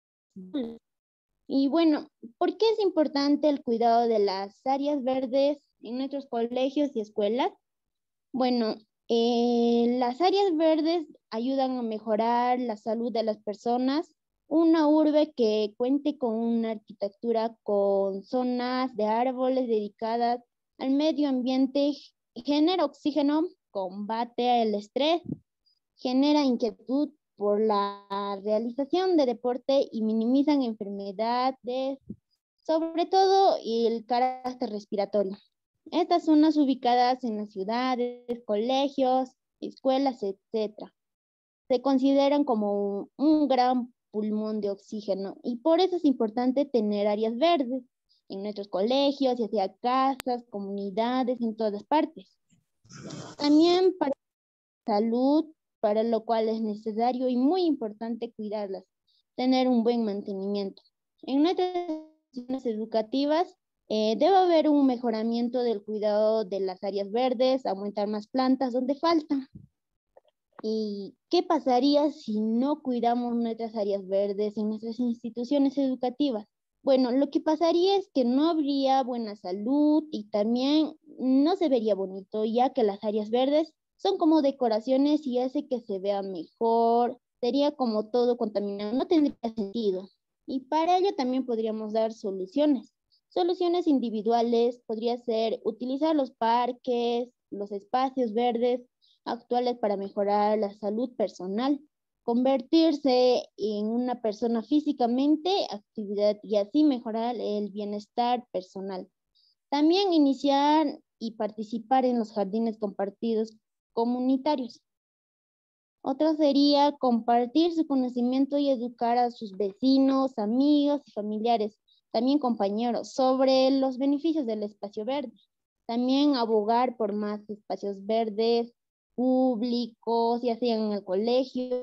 Y bueno, ¿por qué es importante el cuidado de las áreas verdes en nuestros colegios y escuelas? Bueno, las áreas verdes ayudan a mejorar la salud de las personas. Una urbe que cuente con una arquitectura con zonas de árboles dedicadas al medio ambiente genera oxígeno, combate el estrés, genera inquietud por la realización de deporte y minimizan enfermedades, sobre todo el carácter respiratorio. Estas zonas ubicadas en las ciudades, colegios, escuelas, etc. se consideran como un gran pulmón de oxígeno y por eso es importante tener áreas verdes en nuestros colegios, ya sea casas, comunidades, en todas partes. También para la salud, para lo cual es necesario y muy importante cuidarlas, tener un buen mantenimiento. En nuestras instituciones educativas debe haber un mejoramiento del cuidado de las áreas verdes, aumentar más plantas donde faltan. ¿Y qué pasaría si no cuidamos nuestras áreas verdes en nuestras instituciones educativas? Bueno, lo que pasaría es que no habría buena salud y también no se vería bonito, ya que las áreas verdes son como decoraciones y hace que se vea mejor, sería como todo contaminado, no tendría sentido. Y para ello también podríamos dar soluciones. Soluciones individuales podría ser utilizar los parques, los espacios verdes actuales para mejorar la salud personal, convertirse en una persona físicamente actividad y así mejorar el bienestar personal. También iniciar y participar en los jardines compartidos comunitarios. Otra sería compartir su conocimiento y educar a sus vecinos, amigos y familiares, también compañeros, sobre los beneficios del espacio verde. También abogar por más espacios verdes públicos, ya sea en el colegio,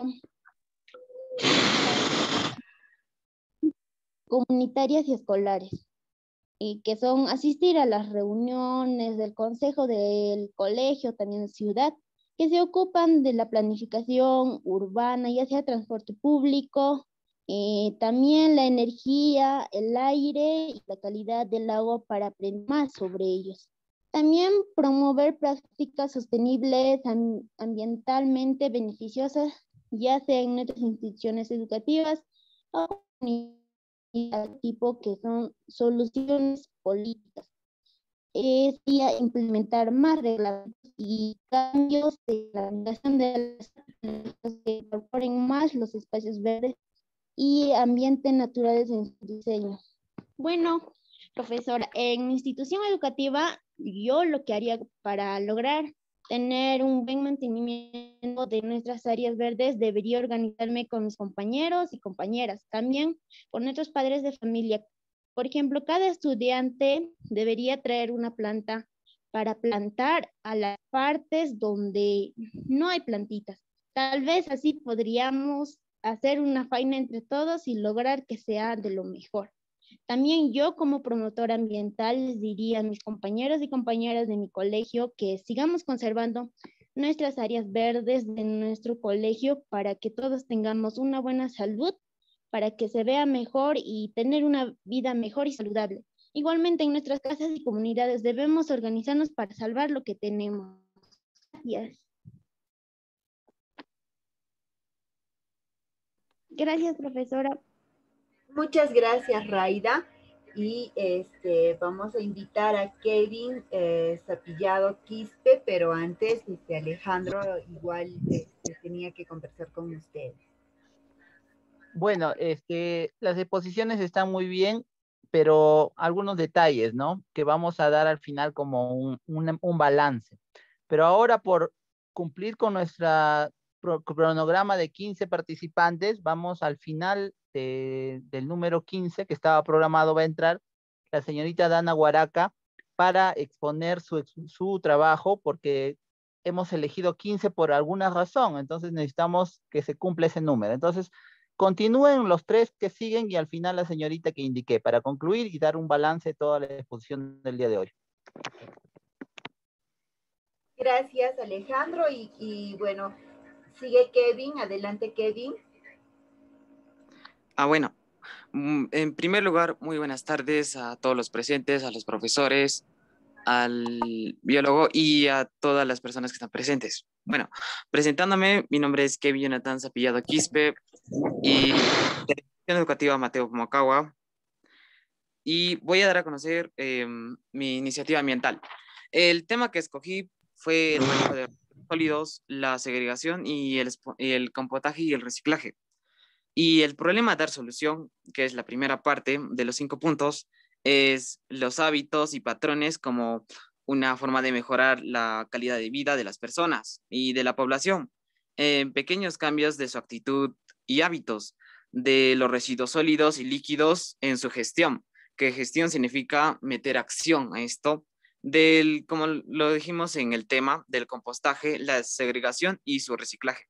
comunitarias y escolares, y que son asistir a las reuniones del consejo del colegio, también ciudad, que se ocupan de la planificación urbana, ya sea transporte público, también la energía, el aire y la calidad del agua para aprender más sobre ellos. También promover prácticas sostenibles, ambientalmente beneficiosas, ya sea en nuestras instituciones educativas o tipo que son soluciones políticas. Sería implementar más reglamentos y cambios de la organización de las que incorporen más los espacios verdes y ambientes naturales en su diseño. Bueno, Profesora, en mi institución educativa, yo lo que haría para lograr tener un buen mantenimiento de nuestras áreas verdes, debería organizarme con mis compañeros y compañeras, también con nuestros padres de familia. Por ejemplo, cada estudiante debería traer una planta para plantar a las partes donde no hay plantitas. Tal vez así podríamos hacer una faena entre todos y lograr que sea de lo mejor. También yo como promotora ambiental les diría a mis compañeros y compañeras de mi colegio que sigamos conservando nuestras áreas verdes de nuestro colegio para que todos tengamos una buena salud, para que se vea mejor y tener una vida mejor y saludable. Igualmente en nuestras casas y comunidades debemos organizarnos para salvar lo que tenemos. Gracias. Gracias, profesora. Muchas gracias, Raida. Y vamos a invitar a Kevin Zapillado Quispe, pero antes Alejandro igual tenía que conversar con ustedes. Bueno, las exposiciones están muy bien, pero algunos detalles, ¿no? Que vamos a dar al final como un balance. Pero ahora por cumplir con nuestra cronograma de 15 participantes, vamos al final del número 15 que estaba programado, va a entrar la señorita Dana Guaraca para exponer su trabajo, porque hemos elegido 15 por alguna razón, entonces necesitamos que se cumpla ese número. Entonces, continúen los 3 que siguen y al final la señorita que indiqué, para concluir y dar un balance de toda la exposición del día de hoy. Gracias, Alejandro. Y bueno, sigue Kevin. Adelante, Kevin. Bueno, en primer lugar, muy buenas tardes a todos los presentes, a los profesores, al biólogo y a todas las personas que están presentes. Bueno, presentándome, mi nombre es Kevin Jonathan Zapillado Quispe y de la Institución Educativa Mateo Pomocagua, y voy a dar a conocer mi iniciativa ambiental. El tema que escogí fue el manejo de sólidos, la segregación y el compostaje y el reciclaje. Y el problema a dar solución, que es la primera parte de los 5 puntos, es los hábitos y patrones como una forma de mejorar la calidad de vida de las personas y de la población. Pequeños cambios de su actitud y hábitos de los residuos sólidos y líquidos en su gestión, que gestión significa meter acción a esto, como lo dijimos en el tema del compostaje, la segregación y su reciclaje.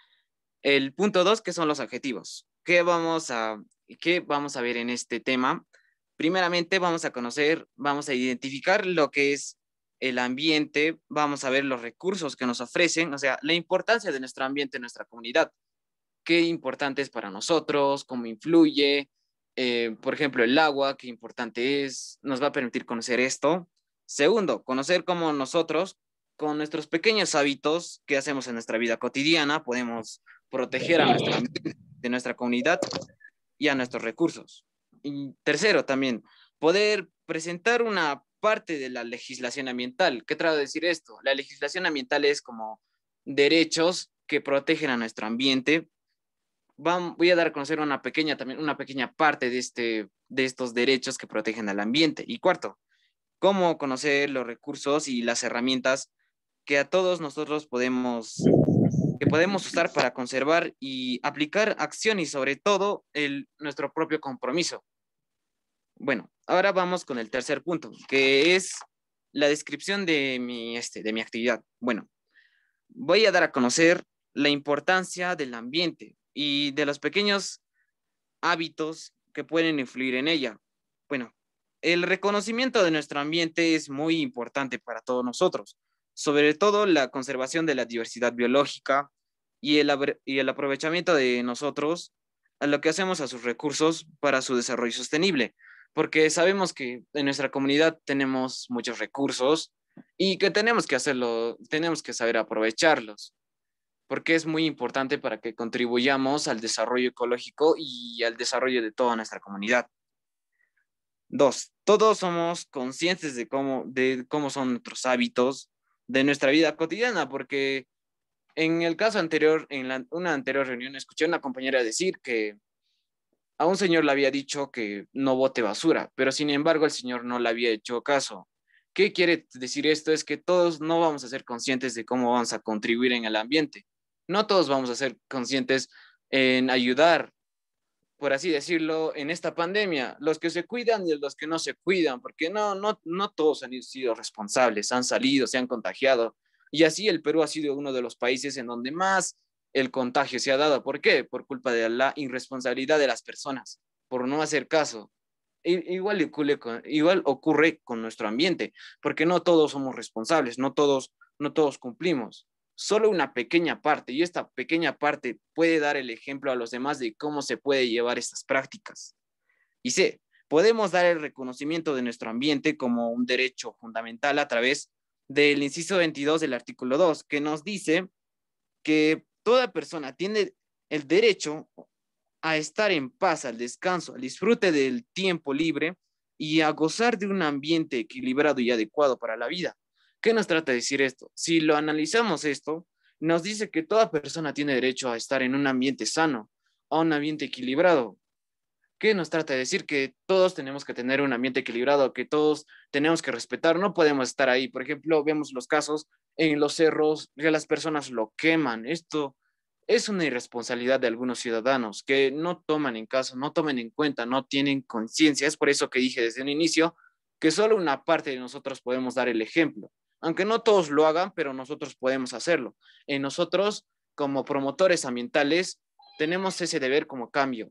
El punto 2, que son los objetivos. ¿Qué vamos a ver en este tema? Primeramente vamos a identificar lo que es el ambiente, vamos a ver los recursos que nos ofrecen, o sea, la importancia de nuestro ambiente en nuestra comunidad. Qué importante es para nosotros, cómo influye, por ejemplo, el agua, qué importante es, nos va a permitir conocer esto. Segundo, conocer cómo nosotros, con nuestros pequeños hábitos que hacemos en nuestra vida cotidiana, podemos proteger a nuestra comunidad y a nuestros recursos. Y tercero, también, poder presentar una parte de la legislación ambiental. ¿Qué trato de decir esto? La legislación ambiental es como derechos que protegen a nuestro ambiente. Voy a dar a conocer una pequeña parte de estos derechos que protegen al ambiente. Y cuarto, cómo conocer los recursos y las herramientas que a todos nosotros podemos usar para conservar y aplicar acción y sobre todo nuestro propio compromiso. Bueno, ahora vamos con el tercer punto, que es la descripción de mi actividad. Bueno, voy a dar a conocer la importancia del ambiente y de los pequeños hábitos que pueden influir en ella. Bueno, el reconocimiento de nuestro ambiente es muy importante para todos nosotros, sobre todo la conservación de la diversidad biológica y el aprovechamiento de nosotros a lo que hacemos a sus recursos para su desarrollo sostenible, porque sabemos que en nuestra comunidad tenemos muchos recursos y que tenemos que saber aprovecharlos, porque es muy importante para que contribuyamos al desarrollo ecológico y al desarrollo de toda nuestra comunidad. 2, todos somos conscientes de cómo son nuestros hábitos de nuestra vida cotidiana, porque en el caso anterior, una anterior reunión, escuché a una compañera decir que A un señor le había dicho que no bote basura, pero sin embargo el señor no le había hecho caso. ¿Qué quiere decir esto? Es que todos no vamos a ser conscientes de cómo vamos a contribuir en el ambiente. No todos vamos a ser conscientes en ayudar, por así decirlo, en esta pandemia. Los que se cuidan y los que no se cuidan, porque no todos han sido responsables, han salido, se han contagiado. Y así el Perú ha sido uno de los países en donde más el contagio se ha dado. ¿Por qué? Por culpa de la irresponsabilidad de las personas, por no hacer caso. Igual ocurre con nuestro ambiente, porque no todos somos responsables, no todos cumplimos. Solo una pequeña parte, y esta pequeña parte puede dar el ejemplo a los demás de cómo se puede llevar estas prácticas. Y sé, podemos dar el reconocimiento de nuestro ambiente como un derecho fundamental a través del inciso 22 del artículo 2, que nos dice que toda persona tiene el derecho a estar en paz, al descanso, al disfrute del tiempo libre y a gozar de un ambiente equilibrado y adecuado para la vida. ¿Qué nos trata de decir esto? Si lo analizamos esto, nos dice que toda persona tiene derecho a estar en un ambiente sano, a un ambiente equilibrado. ¿Qué nos trata de decir? Que todos tenemos que tener un ambiente equilibrado, que todos tenemos que respetar, no podemos estar ahí. Por ejemplo, vemos los casos en los cerros, que las personas lo queman. Esto es una irresponsabilidad de algunos ciudadanos que no toman en caso, no toman en cuenta, no tienen conciencia. Es por eso que dije desde un inicio que solo una parte de nosotros podemos dar el ejemplo. Aunque no todos lo hagan, pero nosotros podemos hacerlo. En nosotros, como promotores ambientales, tenemos ese deber como cambio.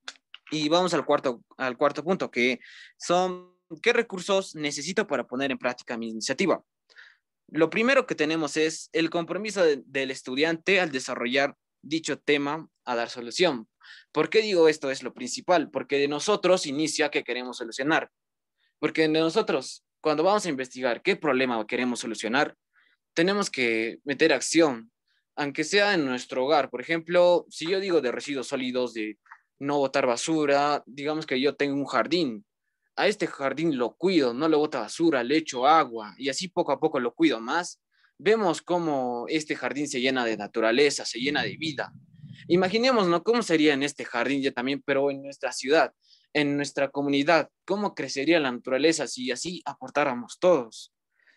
Y vamos al cuarto punto, que son, ¿qué recursos necesito para poner en práctica mi iniciativa? Lo primero que tenemos es el compromiso del estudiante al desarrollar dicho tema, a dar solución. ¿Por qué digo esto es lo principal? Porque de nosotros inicia que queremos solucionar. Porque de nosotros, cuando vamos a investigar qué problema queremos solucionar, tenemos que meter acción, aunque sea en nuestro hogar. Por ejemplo, si yo digo de residuos sólidos, de no botar basura, digamos que yo tengo un jardín. A este jardín lo cuido, no le boto basura, le echo agua y así poco a poco lo cuido más. Vemos cómo este jardín se llena de naturaleza, se llena de vida. Imaginémonos cómo sería en este jardín ya también, pero en nuestra ciudad, en nuestra comunidad, cómo crecería la naturaleza si así aportáramos todos.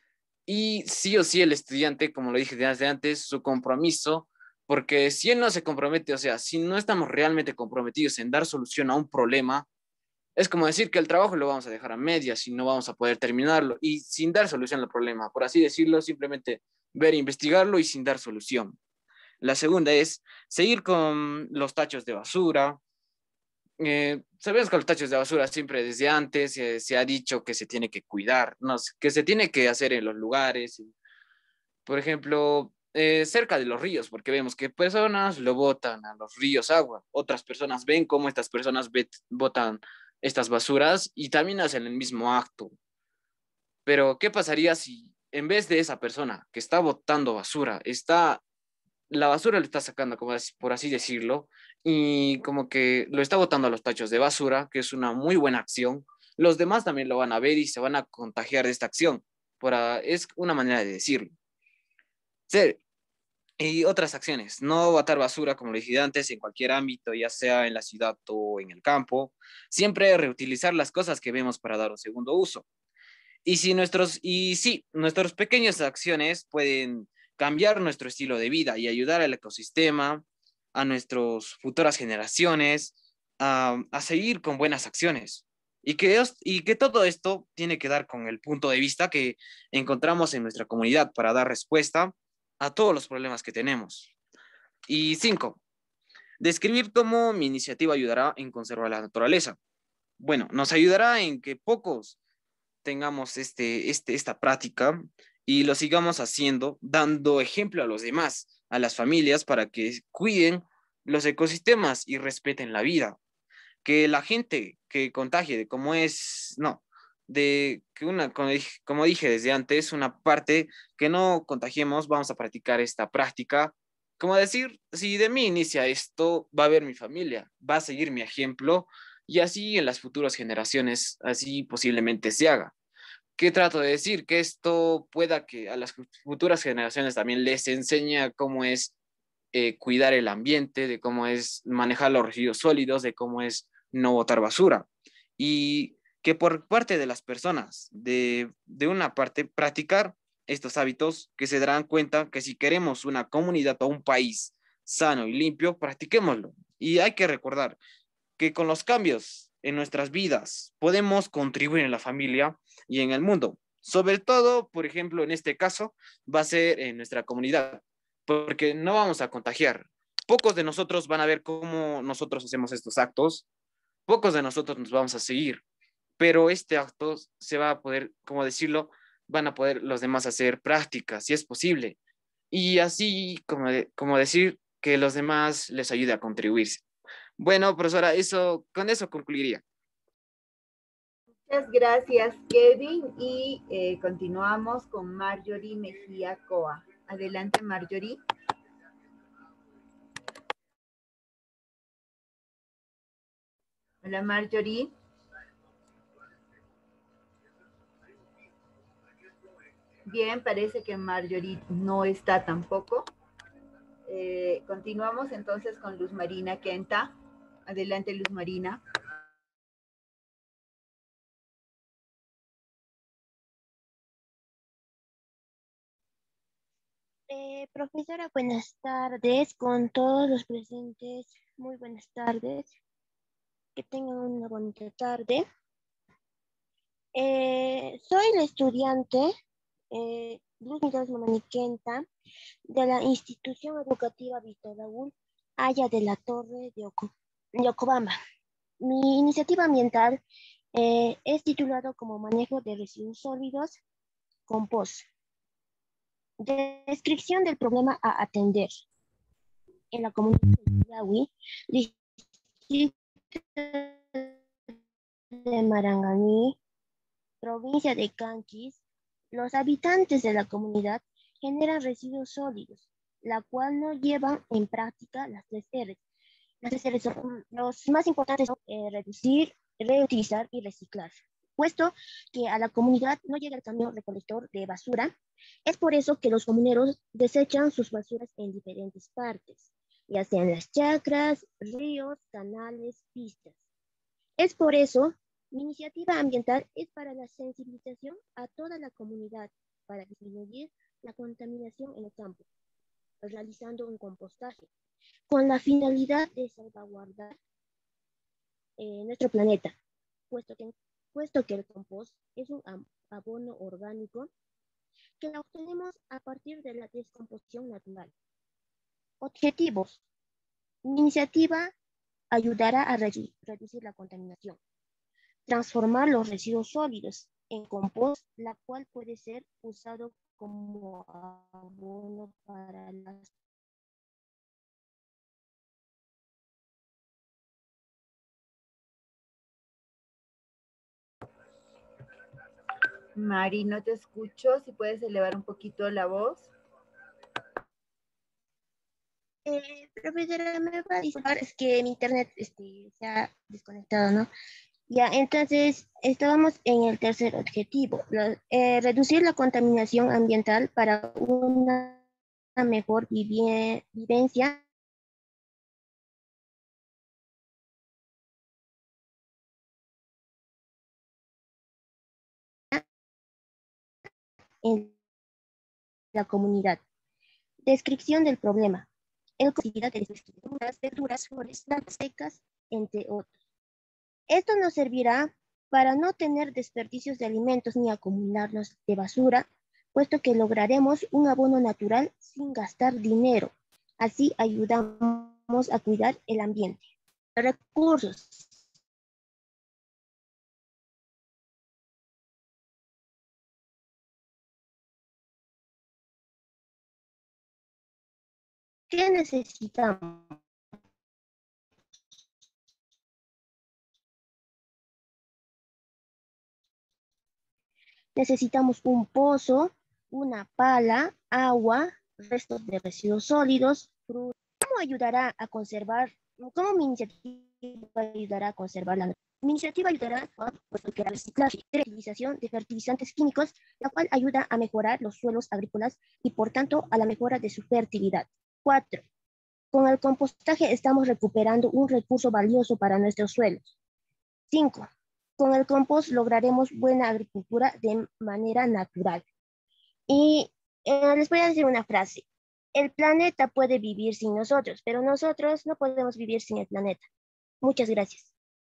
Y sí o sí el estudiante, como lo dije desde antes, su compromiso, porque si él no se compromete, o sea, si no estamos realmente comprometidos en dar solución a un problema, es como decir que el trabajo lo vamos a dejar a medias y no vamos a poder terminarlo y sin dar solución al problema, por así decirlo, simplemente ver, investigarlo y sin dar solución. La segunda es seguir con los tachos de basura. Sabemos que los tachos de basura siempre desde antes se ha dicho que se tiene que cuidar, ¿no? Que se tiene que hacer en los lugares, por ejemplo, cerca de los ríos, porque vemos que personas lo botan a los ríos agua, otras personas ven cómo estas personas botan estas basuras y también hacen el mismo acto. Pero, ¿qué pasaría si en vez de esa persona que está botando basura, la basura lo está sacando, como por así decirlo, y como que lo está botando a los tachos de basura, que es una muy buena acción, los demás también lo van a ver y se van a contagiar de esta acción? Es una manera de decirlo. Sí. Y otras acciones, no botar basura, como lo dije antes, en cualquier ámbito, ya sea en la ciudad o en el campo. Siempre reutilizar las cosas que vemos para dar un segundo uso. Nuestras pequeñas acciones pueden cambiar nuestro estilo de vida y ayudar al ecosistema, a nuestras futuras generaciones, a seguir con buenas acciones. Y que todo esto tiene que dar con el punto de vista que encontramos en nuestra comunidad para dar respuesta a todos los problemas que tenemos. Y 5, describir cómo mi iniciativa ayudará en conservar la naturaleza. Bueno, nos ayudará en que pocos tengamos esta práctica y lo sigamos haciendo, dando ejemplo a los demás, a las familias, para que cuiden los ecosistemas y respeten la vida. Que la gente que contagie de cómo es, no, de que como dije desde antes, una parte que no contagiemos, vamos a practicar esta práctica. Como decir, si de mí inicia esto, va a ver mi familia, va a seguir mi ejemplo y así en las futuras generaciones, así posiblemente se haga. ¿Qué trato de decir? Que esto pueda que a las futuras generaciones también les enseñe cómo es cuidar el ambiente, de cómo es manejar los residuos sólidos, de cómo es no botar basura. Y que por parte de las personas, de una parte, practicar estos hábitos que se darán cuenta que si queremos una comunidad o un país sano y limpio, practiquémoslo. Y hay que recordar que con los cambios en nuestras vidas podemos contribuir en la familia y en el mundo. Sobre todo, por ejemplo, en este caso, va a ser en nuestra comunidad, porque no vamos a contagiar. Pocos de nosotros van a ver cómo nosotros hacemos estos actos, pocos de nosotros nos vamos a seguir, pero este acto se va a poder, como decirlo, van a poder los demás hacer prácticas, si es posible. Y así, como decir, que los demás les ayude a contribuirse. Bueno, profesora, con eso concluiría. Muchas gracias, Kevin. Y continuamos con Marjorie Mejía Coa. Adelante, Marjorie. Hola, Marjorie. Bien, parece que Marjorie no está tampoco. Continuamos entonces con Luz Marina Quenta. Adelante, Luz Marina. Profesora, buenas tardes con todos los presentes. Muy buenas tardes. Que tengan una bonita tarde. Soy la estudiante Luz Marina Quenta de la institución educativa Víctor Raúl Aya de la Torre de Ocobamba. Mi iniciativa ambiental es titulado como Manejo de Residuos Sólidos, Compost. Descripción del problema a atender. En la comunidad de Yahui, distrito de Maranganí, provincia de Canchis, los habitantes de la comunidad generan residuos sólidos, la cual no llevan en práctica las 3 R's. Las 3 R's son los más importantes: son reducir, reutilizar y reciclar. Puesto que a la comunidad no llega el camión recolector de basura, es por eso que los comuneros desechan sus basuras en diferentes partes, ya sean las chacras, ríos, canales, pistas. Es por eso, mi iniciativa ambiental es para la sensibilización a toda la comunidad para disminuir la contaminación en el campo, realizando un compostaje, con la finalidad de salvaguardar nuestro planeta, puesto que el compost es un abono orgánico que la obtenemos a partir de la descomposición natural. Objetivos. Mi iniciativa ayudará a reducir la contaminación, transformar los residuos sólidos en compost, la cual puede ser usado como abono para las Mari, no te escucho. Si puedes elevar un poquito la voz. Profesora, me va a disculpar, es que mi internet se ha desconectado, ¿no? Ya, entonces estábamos en el tercer objetivo, reducir la contaminación ambiental para una mejor vivencia en la comunidad. Descripción del problema. El considera de frutas, verduras, flores, plantas secas, entre otros. Esto nos servirá para no tener desperdicios de alimentos ni acumularnos de basura, puesto que lograremos un abono natural sin gastar dinero. Así ayudamos a cuidar el ambiente. Recursos. ¿Qué necesitamos? Necesitamos un pozo, una pala, agua, restos de residuos sólidos, frutas. ¿Cómo ayudará a conservar? ¿Cómo mi iniciativa ayudará a conservar la naturaleza? Mi iniciativa ayudará a la reciclaje y reutilización de fertilizantes químicos, la cual ayuda a mejorar los suelos agrícolas y por tanto a la mejora de su fertilidad. 4. Con el compostaje estamos recuperando un recurso valioso para nuestros suelos. 5. Con el compost lograremos buena agricultura de manera natural. Y les voy a decir una frase. El planeta puede vivir sin nosotros, pero nosotros no podemos vivir sin el planeta. Muchas gracias.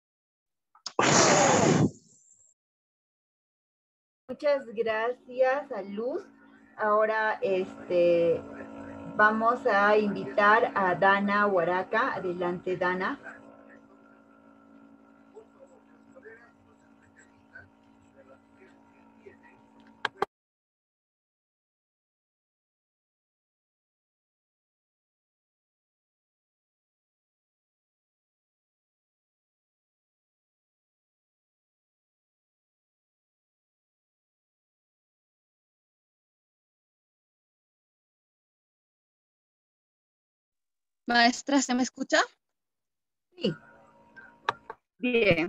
Muchas gracias a Luz. Ahora vamos a invitar a Dana Huaraca. Adelante, Dana. Maestra, ¿se me escucha? Sí. Bien.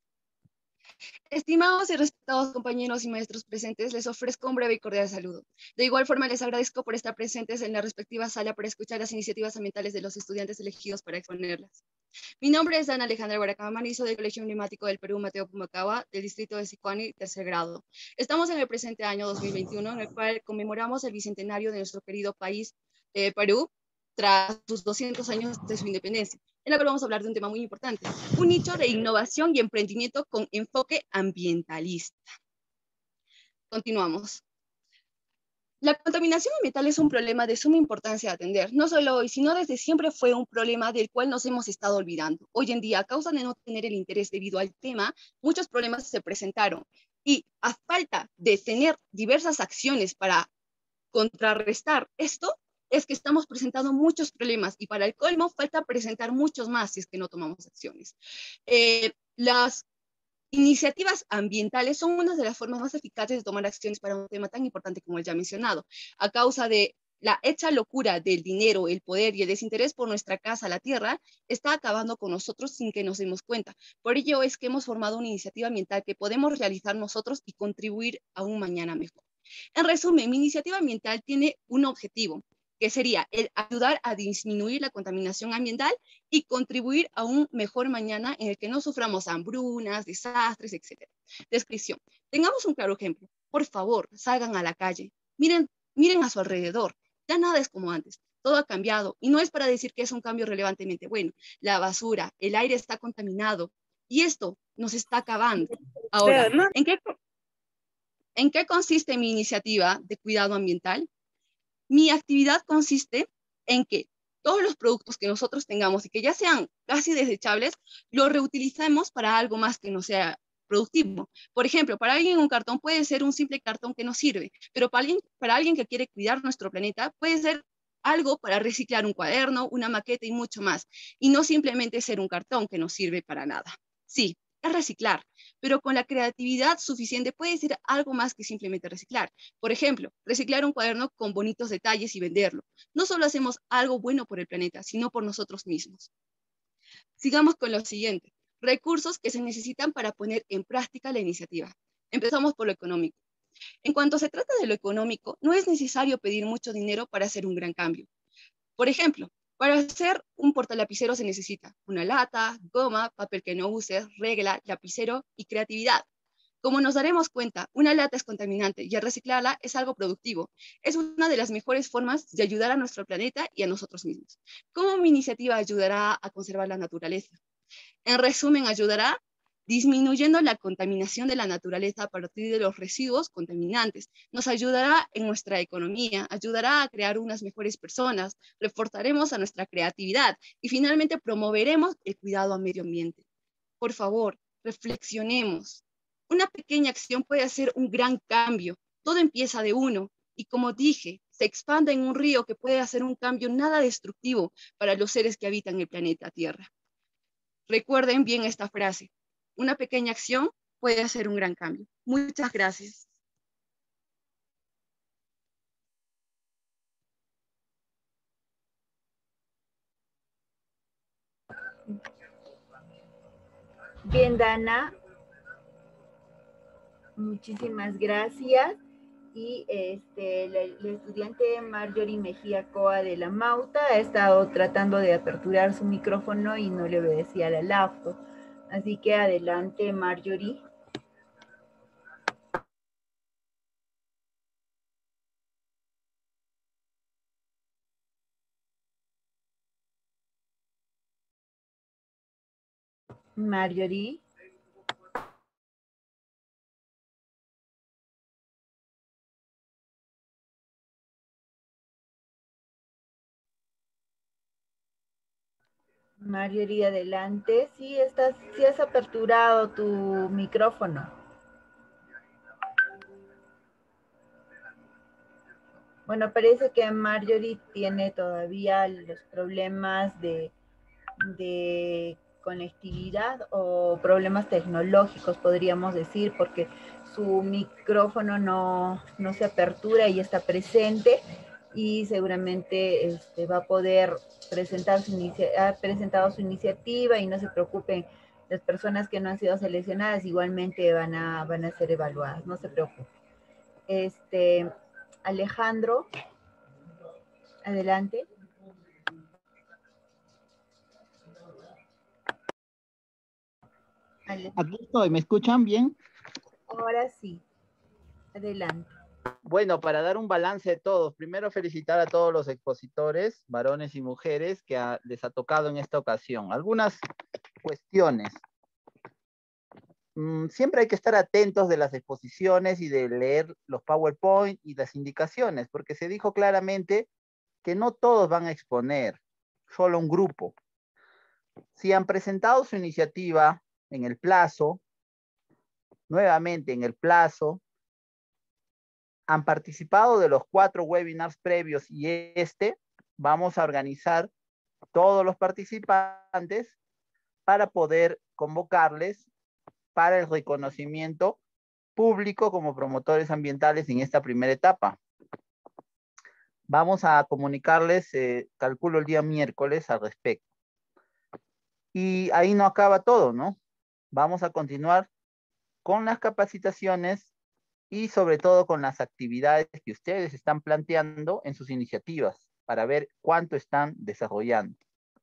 Estimados y respetados compañeros y maestros presentes, les ofrezco un breve y cordial saludo. De igual forma, les agradezco por estar presentes en la respectiva sala para escuchar las iniciativas ambientales de los estudiantes elegidos para exponerlas. Mi nombre es Ana Alejandra Huaraca Manizo, del Colegio Emblemático del Perú, Mateo Pumacahua, del distrito de Sicuani, tercer grado. Estamos en el presente año 2021, en el cual conmemoramos el bicentenario de nuestro querido país, Perú, tras sus 200 años de su independencia, en la cual vamos a hablar de un tema muy importante, un nicho de innovación y emprendimiento con enfoque ambientalista. Continuamos. La contaminación ambiental es un problema de suma importancia a atender. No solo hoy, sino desde siempre fue un problema del cual nos hemos estado olvidando. Hoy en día, a causa de no tener el interés debido al tema, muchos problemas se presentaron. Y a falta de tener diversas acciones para contrarrestar esto, es que estamos presentando muchos problemas y para el colmo falta presentar muchos más si es que no tomamos acciones. Las iniciativas ambientales son una de las formas más eficaces de tomar acciones para un tema tan importante como el ya mencionado. A causa de la hecha locura del dinero, el poder y el desinterés por nuestra casa, la tierra, está acabando con nosotros sin que nos demos cuenta. Por ello es que hemos formado una iniciativa ambiental que podemos realizar nosotros y contribuir a un mañana mejor. En resumen, mi iniciativa ambiental tiene un objetivo, que sería el ayudar a disminuir la contaminación ambiental y contribuir a un mejor mañana en el que no suframos hambrunas, desastres, etc. Descripción. Tengamos un claro ejemplo. Por favor, salgan a la calle. Miren a su alrededor. Ya nada es como antes. Todo ha cambiado y no es para decir que es un cambio relevantemente bueno. La basura, el aire está contaminado y esto nos está acabando. Ahora, ¿en qué consiste mi iniciativa de cuidado ambiental? Mi actividad consiste en que todos los productos que nosotros tengamos y que ya sean casi desechables, los reutilizamos para algo más que no sea productivo. Por ejemplo, para alguien un cartón puede ser un simple cartón que no sirve, pero para alguien que quiere cuidar nuestro planeta puede ser algo para reciclar un cuaderno, una maqueta y mucho más, y no simplemente ser un cartón que no sirve para nada. Sí, es reciclar, pero con la creatividad suficiente puede ser algo más que simplemente reciclar. Por ejemplo, reciclar un cuaderno con bonitos detalles y venderlo. No solo hacemos algo bueno por el planeta, sino por nosotros mismos. Sigamos con lo siguiente. Recursos que se necesitan para poner en práctica la iniciativa. Empezamos por lo económico. En cuanto se trata de lo económico, no es necesario pedir mucho dinero para hacer un gran cambio. Por ejemplo, para hacer un portalapicero se necesita una lata, goma, papel que no uses, regla, lapicero y creatividad. Como nos daremos cuenta, una lata es contaminante y al reciclarla es algo productivo. Es una de las mejores formas de ayudar a nuestro planeta y a nosotros mismos. ¿Cómo mi iniciativa ayudará a conservar la naturaleza? En resumen, ayudará disminuyendo la contaminación de la naturaleza a partir de los residuos contaminantes. Nos ayudará en nuestra economía, ayudará a crear unas mejores personas, reforzaremos a nuestra creatividad y finalmente promoveremos el cuidado al medio ambiente. Por favor, reflexionemos. Una pequeña acción puede hacer un gran cambio. Todo empieza de uno y, como dije, se expande en un río que puede hacer un cambio nada destructivo para los seres que habitan el planeta Tierra. Recuerden bien esta frase. Una pequeña acción puede hacer un gran cambio. Muchas gracias. Bien, Dana. Muchísimas gracias. Y la estudiante Marjorie Mejía Coa de la Mauta ha estado tratando de aperturar su micrófono y no le obedecía la laptop. Así que adelante, Marjorie. Marjorie. Marjorie, adelante. Sí, sí has aperturado tu micrófono. Bueno, parece que Marjorie tiene todavía los problemas de conectividad o problemas tecnológicos, podríamos decir, porque su micrófono no se apertura y está presente, y seguramente va a poder presentar ha presentado su iniciativa, y no se preocupen, las personas que no han sido seleccionadas igualmente van a ser evaluadas, no se preocupen. Alejandro, adelante. Aquí estoy, ¿me escuchan bien? Ahora sí, adelante. Bueno, para dar un balance de todos, primero felicitar a todos los expositores, varones y mujeres, que les ha tocado en esta ocasión. Algunas cuestiones. Siempre hay que estar atentos de las exposiciones y de leer los PowerPoint y las indicaciones, porque se dijo claramente que no todos van a exponer, solo un grupo. Si han presentado su iniciativa en el plazo, nuevamente en el plazo, han participado de los 4 webinars previos y vamos a organizar todos los participantes para poder convocarles para el reconocimiento público como promotores ambientales en esta primera etapa. Vamos a comunicarles, calculo el día miércoles al respecto. Y ahí no acaba todo, ¿no? Vamos a continuar con las capacitaciones y sobre todo con las actividades que ustedes están planteando en sus iniciativas para ver cuánto están desarrollando.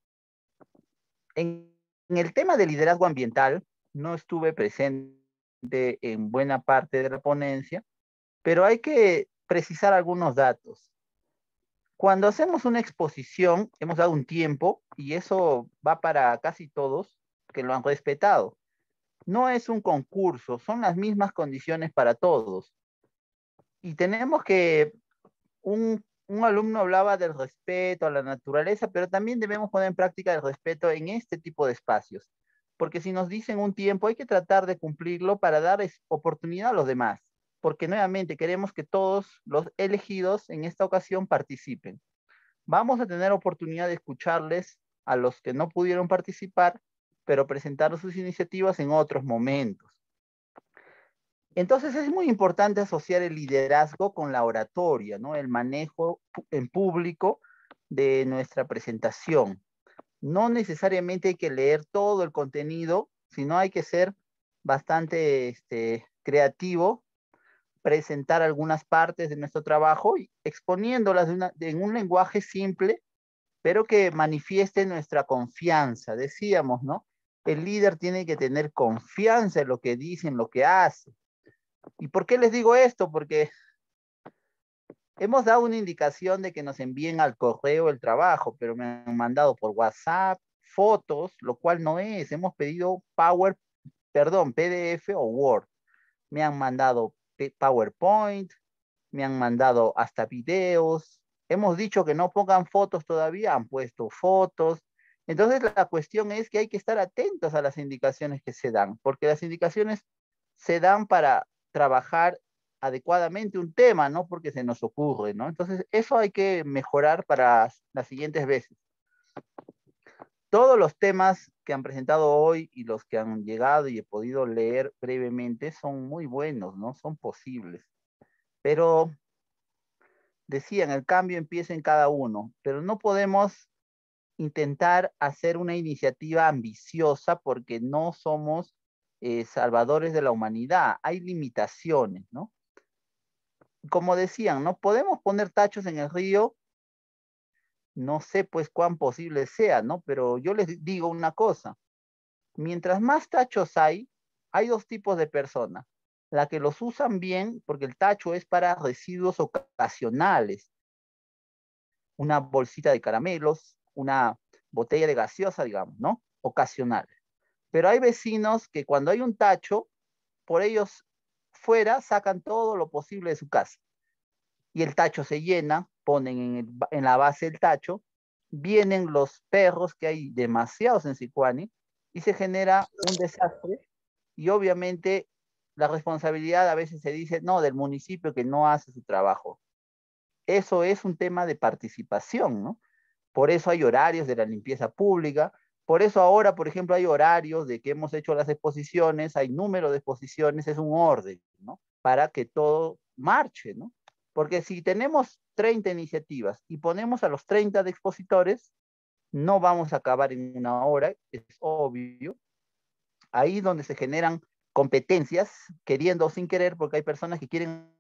En el tema de liderazgo ambiental, no estuve presente en buena parte de la ponencia, pero hay que precisar algunos datos. Cuando hacemos una exposición, hemos dado un tiempo, y eso va para casi todos que lo han respetado. No es un concurso, son las mismas condiciones para todos. Y tenemos que, un alumno hablaba del respeto a la naturaleza, pero también debemos poner en práctica el respeto en este tipo de espacios. Porque si nos dicen un tiempo, hay que tratar de cumplirlo para dar oportunidad a los demás. Porque nuevamente queremos que todos los elegidos en esta ocasión participen. Vamos a tener oportunidad de escucharles a los que no pudieron participar, pero presentar sus iniciativas en otros momentos. Entonces es muy importante asociar el liderazgo con la oratoria, ¿no? El manejo en público de nuestra presentación. No necesariamente hay que leer todo el contenido, sino hay que ser bastante creativo, presentar algunas partes de nuestro trabajo y exponiéndolas en un lenguaje simple, pero que manifieste nuestra confianza. Decíamos, ¿no? El líder tiene que tener confianza en lo que dice, en lo que hace. ¿Y por qué les digo esto? Porque hemos dado una indicación de que nos envíen al correo el trabajo, pero me han mandado por WhatsApp fotos, lo cual no es. Hemos pedido PDF o Word. Me han mandado PowerPoint, me han mandado hasta videos. Hemos dicho que no pongan fotos todavía, han puesto fotos. Entonces la cuestión es que hay que estar atentos a las indicaciones que se dan, porque las indicaciones se dan para trabajar adecuadamente un tema, no porque se nos ocurre, ¿no? Entonces eso hay que mejorar para las siguientes veces. Todos los temas que han presentado hoy y los que han llegado y he podido leer brevemente son muy buenos, ¿no? Son posibles. Pero decían, el cambio empieza en cada uno, pero no podemos intentar hacer una iniciativa ambiciosa porque no somos salvadores de la humanidad. Hay limitaciones, ¿no? Como decían, no podemos poner tachos en el río. No sé pues cuán posible sea, ¿no? Pero yo les digo una cosa. Mientras más tachos hay dos tipos de personas. La que los usan bien, porque el tacho es para residuos ocasionales. Una bolsita de caramelos, una botella de gaseosa, digamos, ¿no? Ocasional. Pero hay vecinos que cuando hay un tacho, por ellos fuera sacan todo lo posible de su casa. Y el tacho se llena, ponen en la base del tacho, vienen los perros, que hay demasiados en Sicuani, y se genera un desastre. Y obviamente la responsabilidad a veces se dice, no, del municipio que no hace su trabajo. Eso es un tema de participación, ¿no? Por eso hay horarios de la limpieza pública, por eso ahora, por ejemplo, hay horarios de que hemos hecho las exposiciones, hay número de exposiciones, es un orden, ¿no? Para que todo marche, ¿no? Porque si tenemos 30 iniciativas y ponemos a los 30 de expositores, no vamos a acabar en una hora, es obvio. Ahí donde se generan competencias, queriendo o sin querer, porque hay personas que quieren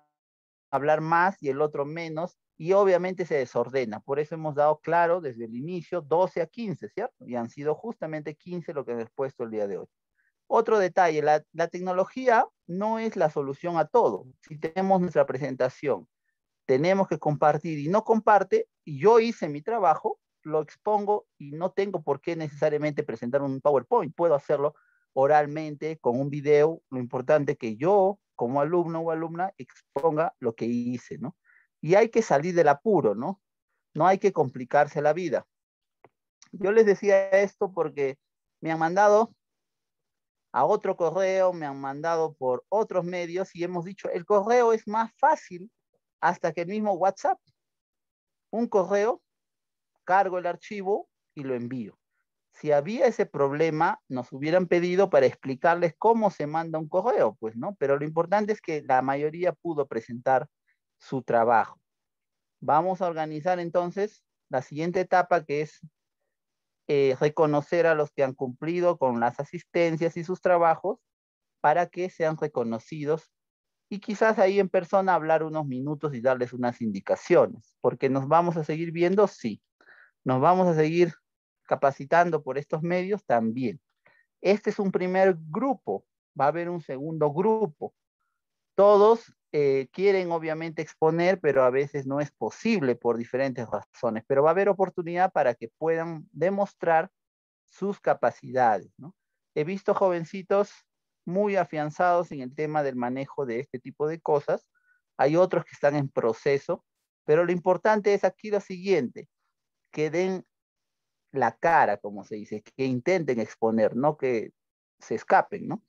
hablar más y el otro menos, y obviamente se desordena. Por eso hemos dado claro desde el inicio 12 a 15, ¿cierto? Y han sido justamente 15 lo que hemos expuesto el día de hoy. Otro detalle, la tecnología no es la solución a todo. Si tenemos nuestra presentación, tenemos que compartir y no comparte, y yo hice mi trabajo, lo expongo y no tengo por qué necesariamente presentar un PowerPoint. Puedo hacerlo oralmente, con un video. Lo importante es que yo, como alumno o alumna, exponga lo que hice, ¿no? Y hay que salir del apuro, ¿no? No hay que complicarse la vida. Yo les decía esto porque me han mandado a otro correo, me han mandado por otros medios y hemos dicho, el correo es más fácil hasta que el mismo WhatsApp. Un correo, cargo el archivo y lo envío. Si había ese problema, nos hubieran pedido para explicarles cómo se manda un correo, pues, ¿no? Pero lo importante es que la mayoría pudo presentar su trabajo. Vamos a organizar entonces la siguiente etapa, que es reconocer a los que han cumplido con las asistencias y sus trabajos para que sean reconocidos y quizás ahí en persona hablar unos minutos y darles unas indicaciones, porque nos vamos a seguir viendo, sí. Nos vamos a seguir capacitando por estos medios también. Este es un primer grupo, va a haber un segundo grupo. Todos quieren obviamente exponer, pero a veces no es posible por diferentes razones, pero va a haber oportunidad para que puedan demostrar sus capacidades, ¿no? He visto jovencitos muy afianzados en el tema del manejo de este tipo de cosas. Hay otros que están en proceso, pero lo importante es aquí lo siguiente, que den la cara, como se dice, que intenten exponer, no que se escapen, ¿no?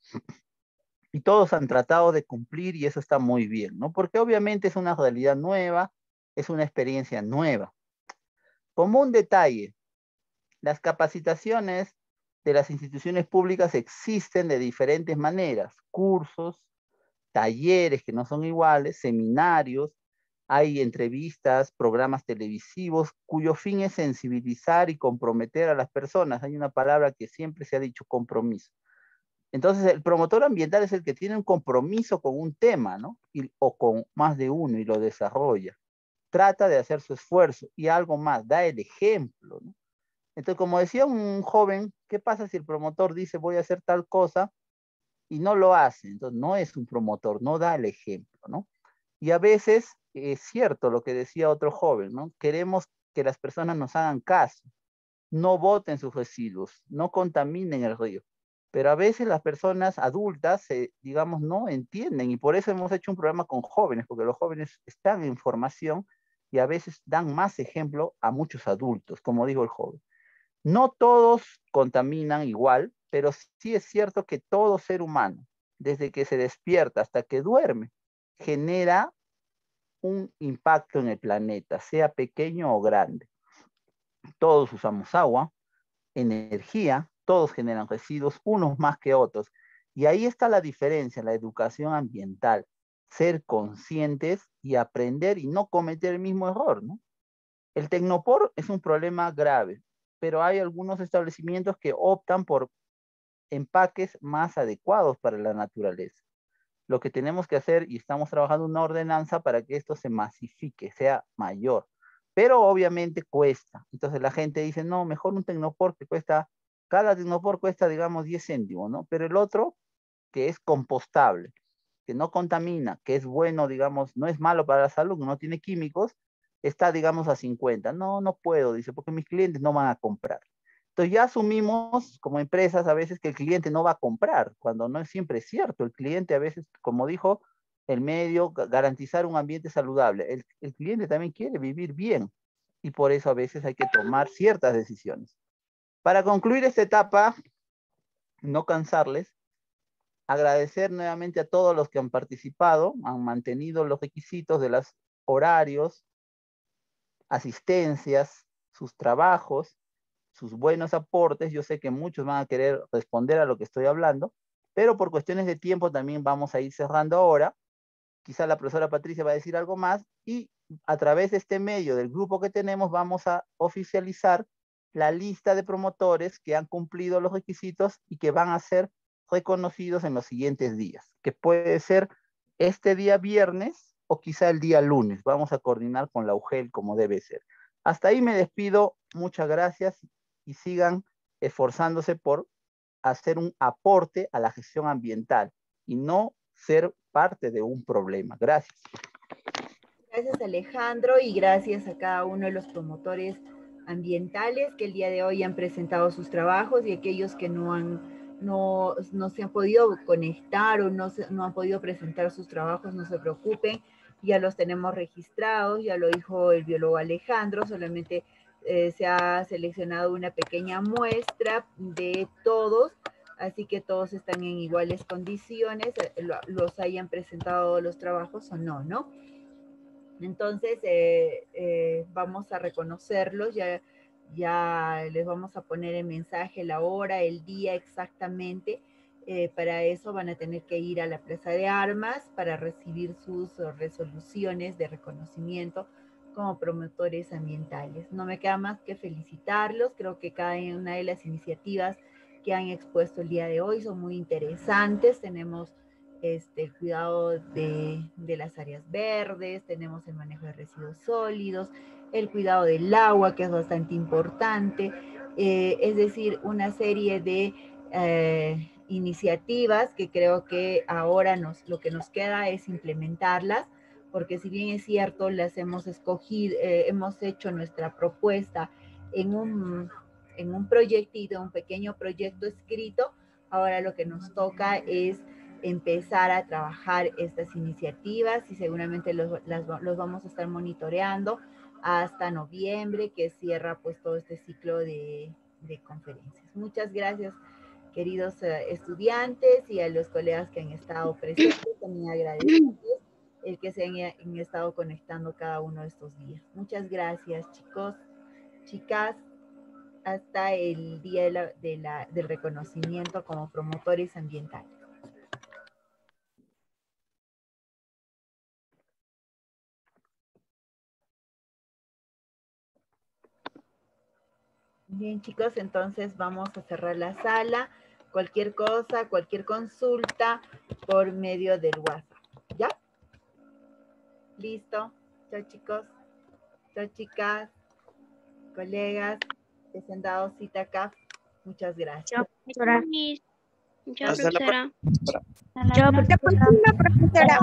Y todos han tratado de cumplir y eso está muy bien, ¿no? Porque obviamente es una realidad nueva, es una experiencia nueva. Como un detalle, las capacitaciones de las instituciones públicas existen de diferentes maneras, cursos, talleres que no son iguales, seminarios, hay entrevistas, programas televisivos, cuyo fin es sensibilizar y comprometer a las personas. Hay una palabra que siempre se ha dicho, compromiso. Entonces, el promotor ambiental es el que tiene un compromiso con un tema, ¿no? O con más de uno y lo desarrolla. Trata de hacer su esfuerzo y algo más, da el ejemplo, ¿no? Entonces, como decía un joven, ¿qué pasa si el promotor dice voy a hacer tal cosa y no lo hace? Entonces, no es un promotor, no da el ejemplo, ¿no? Y a veces es cierto lo que decía otro joven, ¿no? Queremos que las personas nos hagan caso, no boten sus residuos, no contaminen el río. Pero a veces las personas adultas, digamos, no entienden y por eso hemos hecho un programa con jóvenes, porque los jóvenes están en formación y a veces dan más ejemplo a muchos adultos, como dijo el joven. No todos contaminan igual, pero sí es cierto que todo ser humano, desde que se despierta hasta que duerme, genera un impacto en el planeta, sea pequeño o grande. Todos usamos agua, energía, todos generan residuos, unos más que otros. Y ahí está la diferencia, la educación ambiental, ser conscientes y aprender y no cometer el mismo error, ¿no? El tecnopor es un problema grave, pero hay algunos establecimientos que optan por empaques más adecuados para la naturaleza. Lo que tenemos que hacer, y estamos trabajando una ordenanza para que esto se masifique, sea mayor. Pero obviamente cuesta. Entonces la gente dice, no, mejor un tecnopor que cuesta Cada Tecnopor cuesta, digamos, 10 céntimos, ¿no? Pero el otro, que es compostable, que no contamina, que es bueno, digamos, no es malo para la salud, no tiene químicos, está, digamos, a 50. No, no puedo, dice, porque mis clientes no van a comprar. Entonces ya asumimos como empresas a veces que el cliente no va a comprar, cuando no es siempre cierto. El cliente a veces, como dijo el medio, garantizar un ambiente saludable. El cliente también quiere vivir bien y por eso a veces hay que tomar ciertas decisiones. Para concluir esta etapa, no cansarles, agradecer nuevamente a todos los que han participado, han mantenido los requisitos de los horarios, asistencias, sus trabajos, sus buenos aportes. Yo sé que muchos van a querer responder a lo que estoy hablando, pero por cuestiones de tiempo también vamos a ir cerrando ahora. Quizá la profesora Patricia va a decir algo más y a través de este medio del grupo que tenemos vamos a oficializar la lista de promotores que han cumplido los requisitos y que van a ser reconocidos en los siguientes días, que puede ser este día viernes o quizá el día lunes. Vamos a coordinar con la UGEL como debe ser. Hasta ahí me despido. Muchas gracias y sigan esforzándose por hacer un aporte a la gestión ambiental y no ser parte de un problema. Gracias. Gracias, Alejandro, y gracias a cada uno de los promotores ambientales que el día de hoy han presentado sus trabajos y aquellos que no se han podido conectar o no han podido presentar sus trabajos, no se preocupen, ya los tenemos registrados, ya lo dijo el biólogo Alejandro, solamente se ha seleccionado una pequeña muestra de todos, así que todos están en iguales condiciones, los hayan presentado los trabajos o no, ¿no? Entonces, vamos a reconocerlos, ya les vamos a poner el mensaje, la hora, el día exactamente. Para eso van a tener que ir a la Plaza de Armas para recibir sus resoluciones de reconocimiento como promotores ambientales. No me queda más que felicitarlos. Creo que cada una de las iniciativas que han expuesto el día de hoy son muy interesantes. Tenemos el cuidado de las áreas verdes, tenemos el manejo de residuos sólidos, el cuidado del agua, que es bastante importante, es decir, una serie de iniciativas que creo que ahora lo que nos queda es implementarlas, porque si bien es cierto, las hemos escogido, hemos hecho nuestra propuesta en un proyectito, un pequeño proyecto escrito, ahora lo que nos toca es empezar a trabajar estas iniciativas y seguramente los vamos a estar monitoreando hasta noviembre, que cierra pues todo este ciclo de conferencias. Muchas gracias, queridos estudiantes, y a los colegas que han estado presentes, también agradecerles el que se han estado conectando cada uno de estos días. Muchas gracias, chicos, chicas, hasta el día del reconocimiento como promotores ambientales. Bien, chicos, entonces vamos a cerrar la sala. Cualquier cosa, cualquier consulta por medio del WhatsApp. ¿Ya? Listo. Chao, chicos. Chao, chicas. Colegas que se han dado cita acá. Muchas gracias. Chao, profesora. Chao, profesora. Chao, profesora.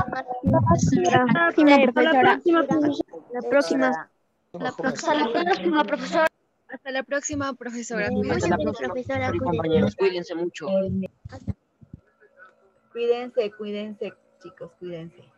La próxima, profesora. Hasta la próxima, profesora. Hasta la próxima, profesora. Compañeros, cuídense mucho. Cuídense, chicos, cuídense.